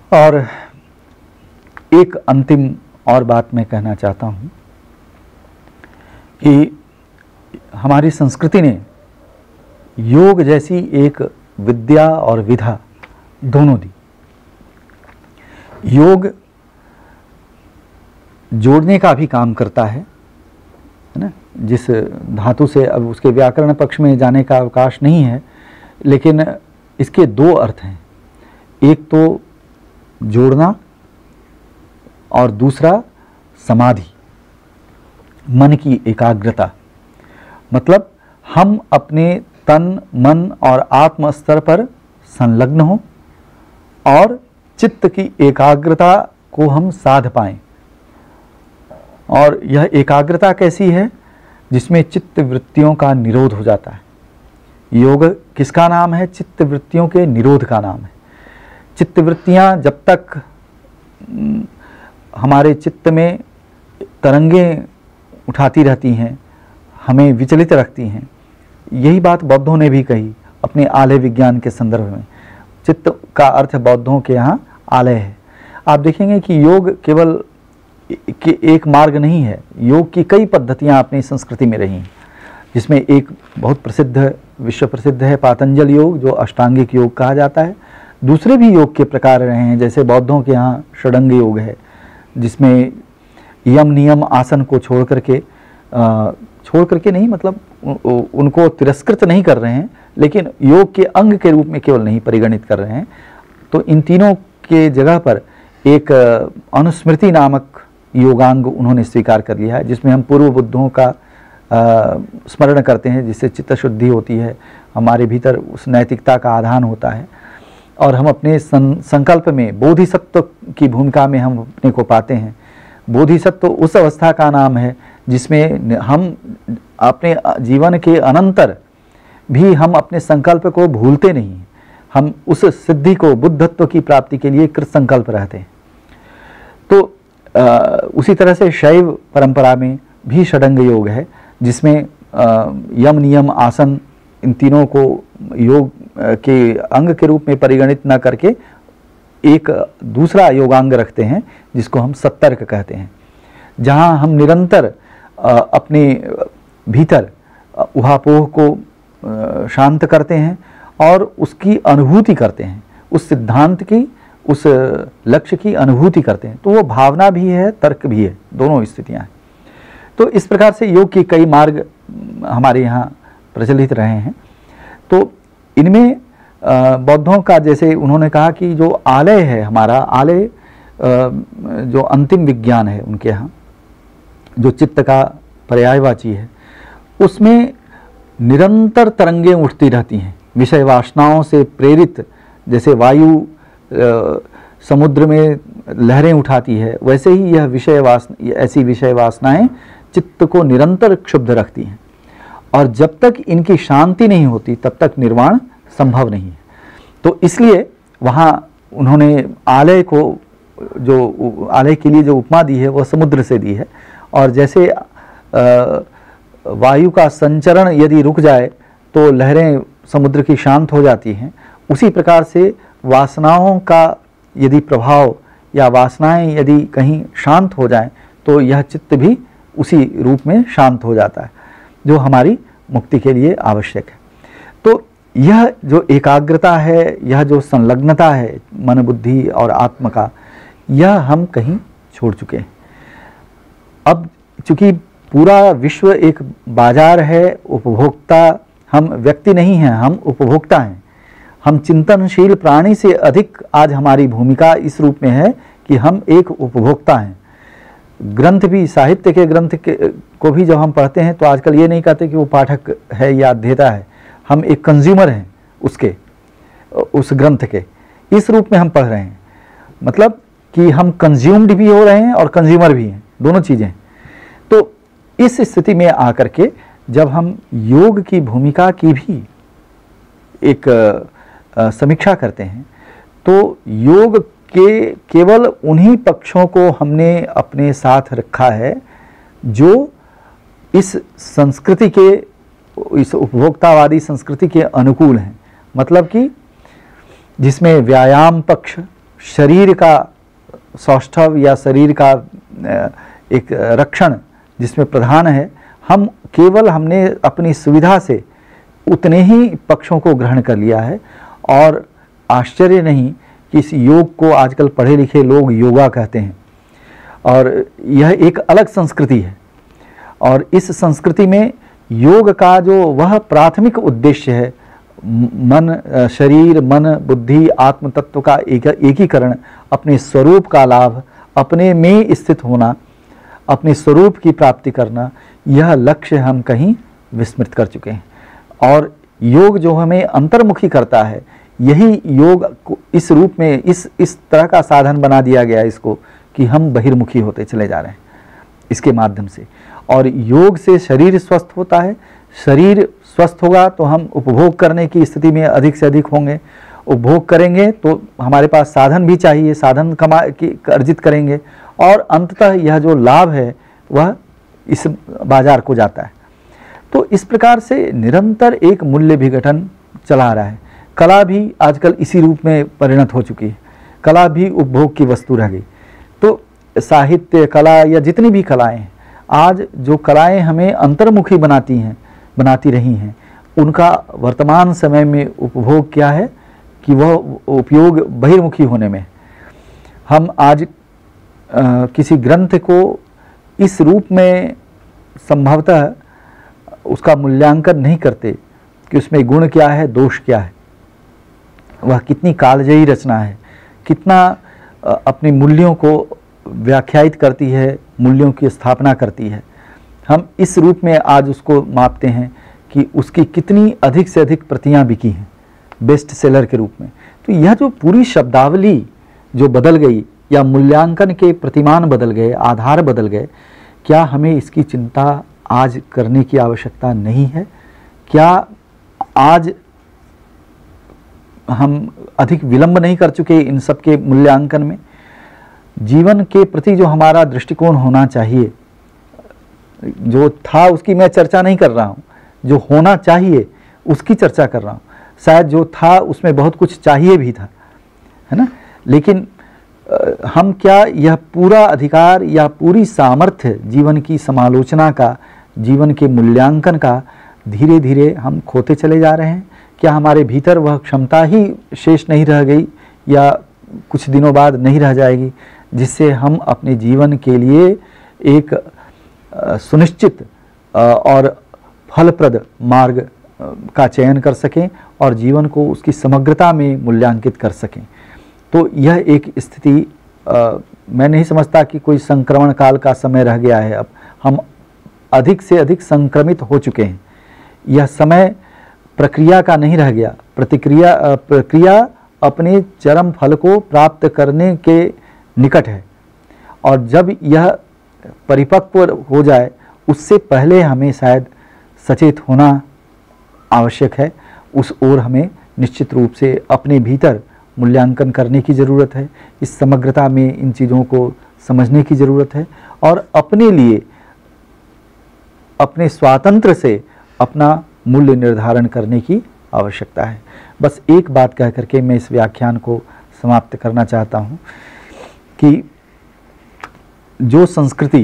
S1: और एक अंतिम और बात मैं कहना चाहता हूँ कि हमारी संस्कृति ने योग जैसी एक विद्या और विधा दोनों दी। योग जोड़ने का भी काम करता है, है ना, जिस धातु से, अब उसके व्याकरण पक्ष में जाने का अवकाश नहीं है, लेकिन इसके दो अर्थ हैं, एक तो जोड़ना और दूसरा समाधि, मन की एकाग्रता। मतलब हम अपने तन, मन और आत्म स्तर पर संलग्न हों और चित्त की एकाग्रता को हम साध पाएं। और यह एकाग्रता कैसी है? जिसमें चित्त वृत्तियों का निरोध हो जाता है। योग किसका नाम है? चित्त वृत्तियों के निरोध का नाम है। चित्त वृत्तियां जब तक हमारे चित्त में तरंगें उठाती रहती हैं, हमें विचलित रखती हैं। यही बात बौद्धों ने भी कही अपने आलय विज्ञान के संदर्भ में। चित्त का अर्थ बौद्धों के यहाँ आलय है। आप देखेंगे कि योग केवल कि एक मार्ग नहीं है, योग की कई पद्धतियां अपनी संस्कृति में रही हैं, जिसमें एक बहुत प्रसिद्ध, विश्व प्रसिद्ध है पातंजल योग, जो अष्टांगिक योग कहा जाता है। दूसरे भी योग के प्रकार रहे हैं, जैसे बौद्धों के यहाँ षडंग योग है, जिसमें यम नियम आसन को छोड़ करके छोड़ करके नहीं, मतलब उनको तिरस्कृत नहीं कर रहे हैं, लेकिन योग के अंग के रूप में केवल नहीं परिगणित कर रहे हैं। तो इन तीनों के जगह पर एक अनुस्मृति नामक योगांग उन्होंने स्वीकार कर लिया है, जिसमें हम पूर्व बुद्धों का आ, स्मरण करते हैं, जिससे चित्त शुद्धि होती है, हमारे भीतर उस नैतिकता का आधान होता है, और हम अपने सं, संकल्प में बोधिसत्व की भूमिका में हम अपने को पाते हैं। बोधिसत्व उस अवस्था का नाम है जिसमें हम अपने जीवन के अनंतर भी हम अपने संकल्प को भूलते नहीं, हम उस सिद्धि को, बुद्धत्व की प्राप्ति के लिए कृत संकल्प रहते हैं। तो आ, उसी तरह से शैव परंपरा में भी षडंग योग है, जिसमें यम नियम आसन इन तीनों को योग के अंग के रूप में परिगणित न करके एक दूसरा योगांग रखते हैं, जिसको हम सत्तर्क कहते हैं, जहां हम निरंतर अपने भीतर उहापोह को शांत करते हैं और उसकी अनुभूति करते हैं, उस सिद्धांत की, उस लक्ष्य की अनुभूति करते हैं। तो वो भावना भी है, तर्क भी है, दोनों स्थितियां हैं। तो इस प्रकार से योग के कई मार्ग हमारे यहाँ प्रचलित रहे हैं। तो इनमें बौद्धों का, जैसे उन्होंने कहा कि जो आलय है हमारा, आलय जो अंतिम विज्ञान है उनके यहाँ, जो चित्त का पर्यायवाची है, उसमें निरंतर तरंगें उठती रहती हैं विषय वासनाओं से प्रेरित। जैसे वायु समुद्र में लहरें उठाती है, वैसे ही यह विषय वासना, ऐसी विषय वासनाएं चित्त को निरंतर क्षुब्ध रखती हैं, और जब तक इनकी शांति नहीं होती तब तक निर्वाण संभव नहीं है। तो इसलिए वहाँ उन्होंने आलय को, जो आलय के लिए जो उपमा दी है वह समुद्र से दी है। और जैसे वायु का संचरण यदि रुक जाए तो लहरें समुद्र की शांत हो जाती हैं, उसी प्रकार से वासनाओं का यदि प्रभाव या वासनाएं यदि कहीं शांत हो जाएं तो यह चित्त भी उसी रूप में शांत हो जाता है, जो हमारी मुक्ति के लिए आवश्यक है। तो यह जो एकाग्रता है, यह जो संलग्नता है मन, बुद्धि और आत्म का, यह हम कहीं छोड़ चुके हैं। अब चूंकि पूरा विश्व एक बाजार है, उपभोक्ता, हम व्यक्ति नहीं हैं, हम उपभोक्ता हैं। हम चिंतनशील प्राणी से अधिक आज हमारी भूमिका इस रूप में है कि हम एक उपभोक्ता हैं। ग्रंथ भी, साहित्य के ग्रंथ के को भी जब हम पढ़ते हैं तो आजकल ये नहीं कहते कि वो पाठक है या अध्येता है, हम एक कंज्यूमर हैं उसके, उस ग्रंथ के, इस रूप में हम पढ़ रहे हैं। मतलब कि हम कंज्यूम्ड भी हो रहे हैं और कंज्यूमर भी हैं, दोनों चीज़ें। तो इस स्थिति में आकर के जब हम योग की भूमिका की भी एक आ, समीक्षा करते हैं, तो योग के केवल उन्हीं पक्षों को हमने अपने साथ रखा है जो इस संस्कृति के, इस उपभोक्तावादी संस्कृति के अनुकूल हैं। मतलब कि जिसमें व्यायाम पक्ष शरीर का सौष्ठव या शरीर का एक रक्षण जिसमें प्रधान है, हम केवल हमने अपनी सुविधा से उतने ही पक्षों को ग्रहण कर लिया है। और आश्चर्य नहीं कि इस योग को आजकल पढ़े लिखे लोग योगा कहते हैं, और यह एक अलग संस्कृति है। और इस संस्कृति में योग का जो वह प्राथमिक उद्देश्य है, मन, शरीर, मन, बुद्धि, आत्म तत्व का एक एकीकरण, अपने स्वरूप का लाभ, अपने में स्थित होना, अपने स्वरूप की प्राप्ति करना, यह लक्ष्य हम कहीं विस्मृत कर चुके हैं। और योग जो हमें अंतर्मुखी करता है, यही योग को इस रूप में इस इस तरह का साधन बना दिया गया है इसको, कि हम बहिर्मुखी होते चले जा रहे हैं इसके माध्यम से। और योग से शरीर स्वस्थ होता है, शरीर स्वस्थ होगा तो हम उपभोग करने की स्थिति में अधिक से अधिक होंगे, उपभोग करेंगे तो हमारे पास साधन भी चाहिए, साधन कमा की अर्जित करेंगे, और अंततः यह जो लाभ है वह इस बाजार को जाता है। तो इस प्रकार से निरंतर एक मूल्य विघटन चला रहा है। कला भी आजकल इसी रूप में परिणत हो चुकी है, कला भी उपभोग की वस्तु रह गई। तो साहित्य, कला या जितनी भी कलाएं हैं, आज जो कलाएं हमें अंतर्मुखी बनाती हैं, बनाती रही हैं, उनका वर्तमान समय में उपभोग क्या है कि वह उपयोग बहिर्मुखी होने में। हम आज आ, किसी ग्रंथ को इस रूप में संभवतः उसका मूल्यांकन नहीं करते कि उसमें गुण क्या है, दोष क्या है, वह कितनी कालजयी रचना है, कितना अपने मूल्यों को व्याख्यायित करती है, मूल्यों की स्थापना करती है। हम इस रूप में आज उसको मापते हैं कि उसकी कितनी अधिक से अधिक प्रतियां बिकी हैं बेस्ट सेलर के रूप में। तो यह जो पूरी शब्दावली जो बदल गई, या मूल्यांकन के प्रतिमान बदल गए, आधार बदल गए, क्या हमें इसकी चिंता आज करने की आवश्यकता नहीं है? क्या आज हम अधिक विलंब नहीं कर चुके इन सब के मूल्यांकन में? जीवन के प्रति जो हमारा दृष्टिकोण होना चाहिए, जो था उसकी मैं चर्चा नहीं कर रहा हूँ, जो होना चाहिए उसकी चर्चा कर रहा हूँ। शायद जो था उसमें बहुत कुछ चाहिए भी था, है ना, लेकिन हम क्या यह पूरा अधिकार या पूरी सामर्थ्य जीवन की समालोचना का, जीवन के मूल्यांकन का धीरे धीरे हम खोते चले जा रहे हैं? क्या हमारे भीतर वह क्षमता ही शेष नहीं रह गई, या कुछ दिनों बाद नहीं रह जाएगी, जिससे हम अपने जीवन के लिए एक सुनिश्चित और फलप्रद मार्ग का चयन कर सकें और जीवन को उसकी समग्रता में मूल्यांकित कर सकें? तो यह एक स्थिति आ, मैं नहीं समझता कि कोई संक्रमण काल का समय रह गया है। अब हम अधिक से अधिक संक्रमित हो चुके हैं। यह समय प्रक्रिया का नहीं रह गया, प्रतिक्रिया प्रक्रिया अपने चरम फल को प्राप्त करने के निकट है, और जब यह परिपक्व हो जाए उससे पहले हमें शायद सचेत होना आवश्यक है। उस ओर हमें निश्चित रूप से अपने भीतर मूल्यांकन करने की ज़रूरत है, इस समग्रता में इन चीज़ों को समझने की ज़रूरत है, और अपने लिए अपने स्वातंत्र से अपना मूल्य निर्धारण करने की आवश्यकता है। बस एक बात कह करके मैं इस व्याख्यान को समाप्त करना चाहता हूँ कि जो संस्कृति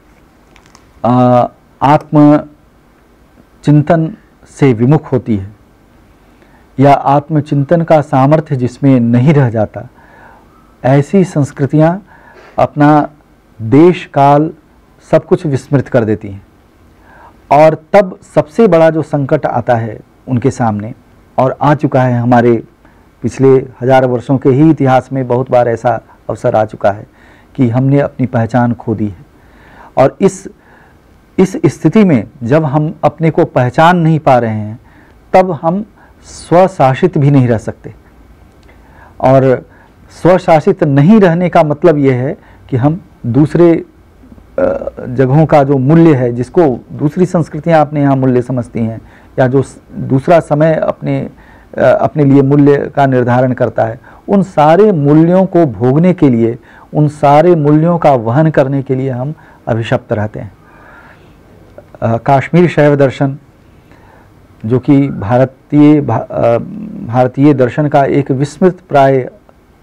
S1: आत्मचिंतन से विमुख होती है, या आत्मचिंतन का सामर्थ्य जिसमें नहीं रह जाता, ऐसी संस्कृतियां अपना देश काल सब कुछ विस्मृत कर देती हैं। और तब सबसे बड़ा जो संकट आता है उनके सामने, और आ चुका है हमारे पिछले हजार वर्षों के ही इतिहास में बहुत बार ऐसा अवसर आ चुका है कि हमने अपनी पहचान खो दी है। और इस इस स्थिति में जब हम अपने को पहचान नहीं पा रहे हैं, तब हम स्वशासित भी नहीं रह सकते। और स्वशासित नहीं रहने का मतलब यह है कि हम दूसरे जगहों का जो मूल्य है, जिसको दूसरी संस्कृतियां अपने यहाँ मूल्य समझती हैं, या जो दूसरा समय अपने अपने लिए मूल्य का निर्धारण करता है, उन सारे मूल्यों को भोगने के लिए, उन सारे मूल्यों का वहन करने के लिए हम अभिशप्त रहते हैं। काश्मीर शैव दर्शन, जो कि भारतीय भा, भारतीय दर्शन का एक विस्मृत प्राय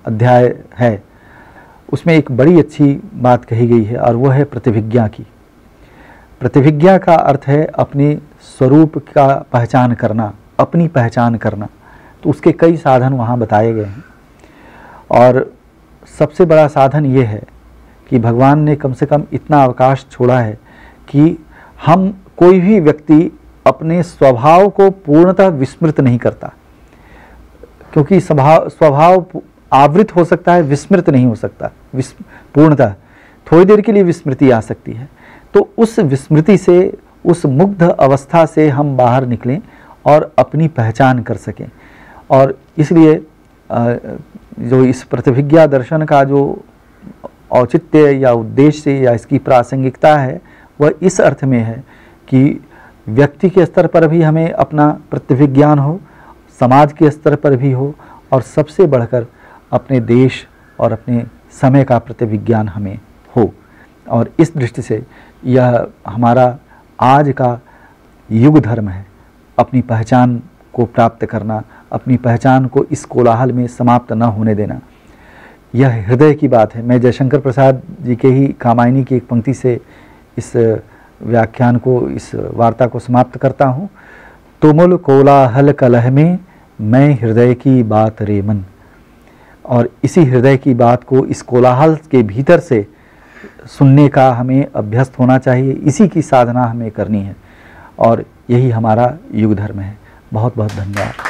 S1: अध्याय है उसमें एक बड़ी अच्छी बात कही गई है और वह है प्रतिभिज्ञा की। प्रतिभिज्ञा का अर्थ है अपने स्वरूप का पहचान करना, अपनी पहचान करना। तो उसके कई साधन वहाँ बताए गए हैं और सबसे बड़ा साधन ये है कि भगवान ने कम से कम इतना अवकाश छोड़ा है कि हम कोई भी व्यक्ति अपने स्वभाव को पूर्णतः विस्मृत नहीं करता, क्योंकि स्वभाव स्वभाव आवृत हो सकता है, विस्मृत नहीं हो सकता। पूर्णतः थोड़ी देर के लिए विस्मृति आ सकती है। तो उस विस्मृति से, उस मुग्ध अवस्था से हम बाहर निकलें और अपनी पहचान कर सकें। और इसलिए जो इस प्रतिभिज्ञा दर्शन का जो औचित्य या उद्देश्य या इसकी प्रासंगिकता है वह इस अर्थ में है कि व्यक्ति के स्तर पर भी हमें अपना प्रतिभिज्ञान हो, समाज के स्तर पर भी हो, और सबसे बढ़कर अपने देश और अपने समय का प्रतिविज्ञान हमें हो। और इस दृष्टि से यह हमारा आज का युग धर्म है, अपनी पहचान को प्राप्त करना, अपनी पहचान को इस कोलाहल में समाप्त न होने देना। यह हृदय की बात है। मैं जयशंकर प्रसाद जी के ही कामायनी की एक पंक्ति से इस व्याख्यान को, इस वार्ता को समाप्त करता हूँ। तुमुल कोलाहल कलह में मैं हृदय की बात रे मन। और इसी हृदय की बात को इस कोलाहल के भीतर से सुनने का हमें अभ्यस्त होना चाहिए, इसी की साधना हमें करनी है और यही हमारा युग धर्म है। बहुत बहुत धन्यवाद।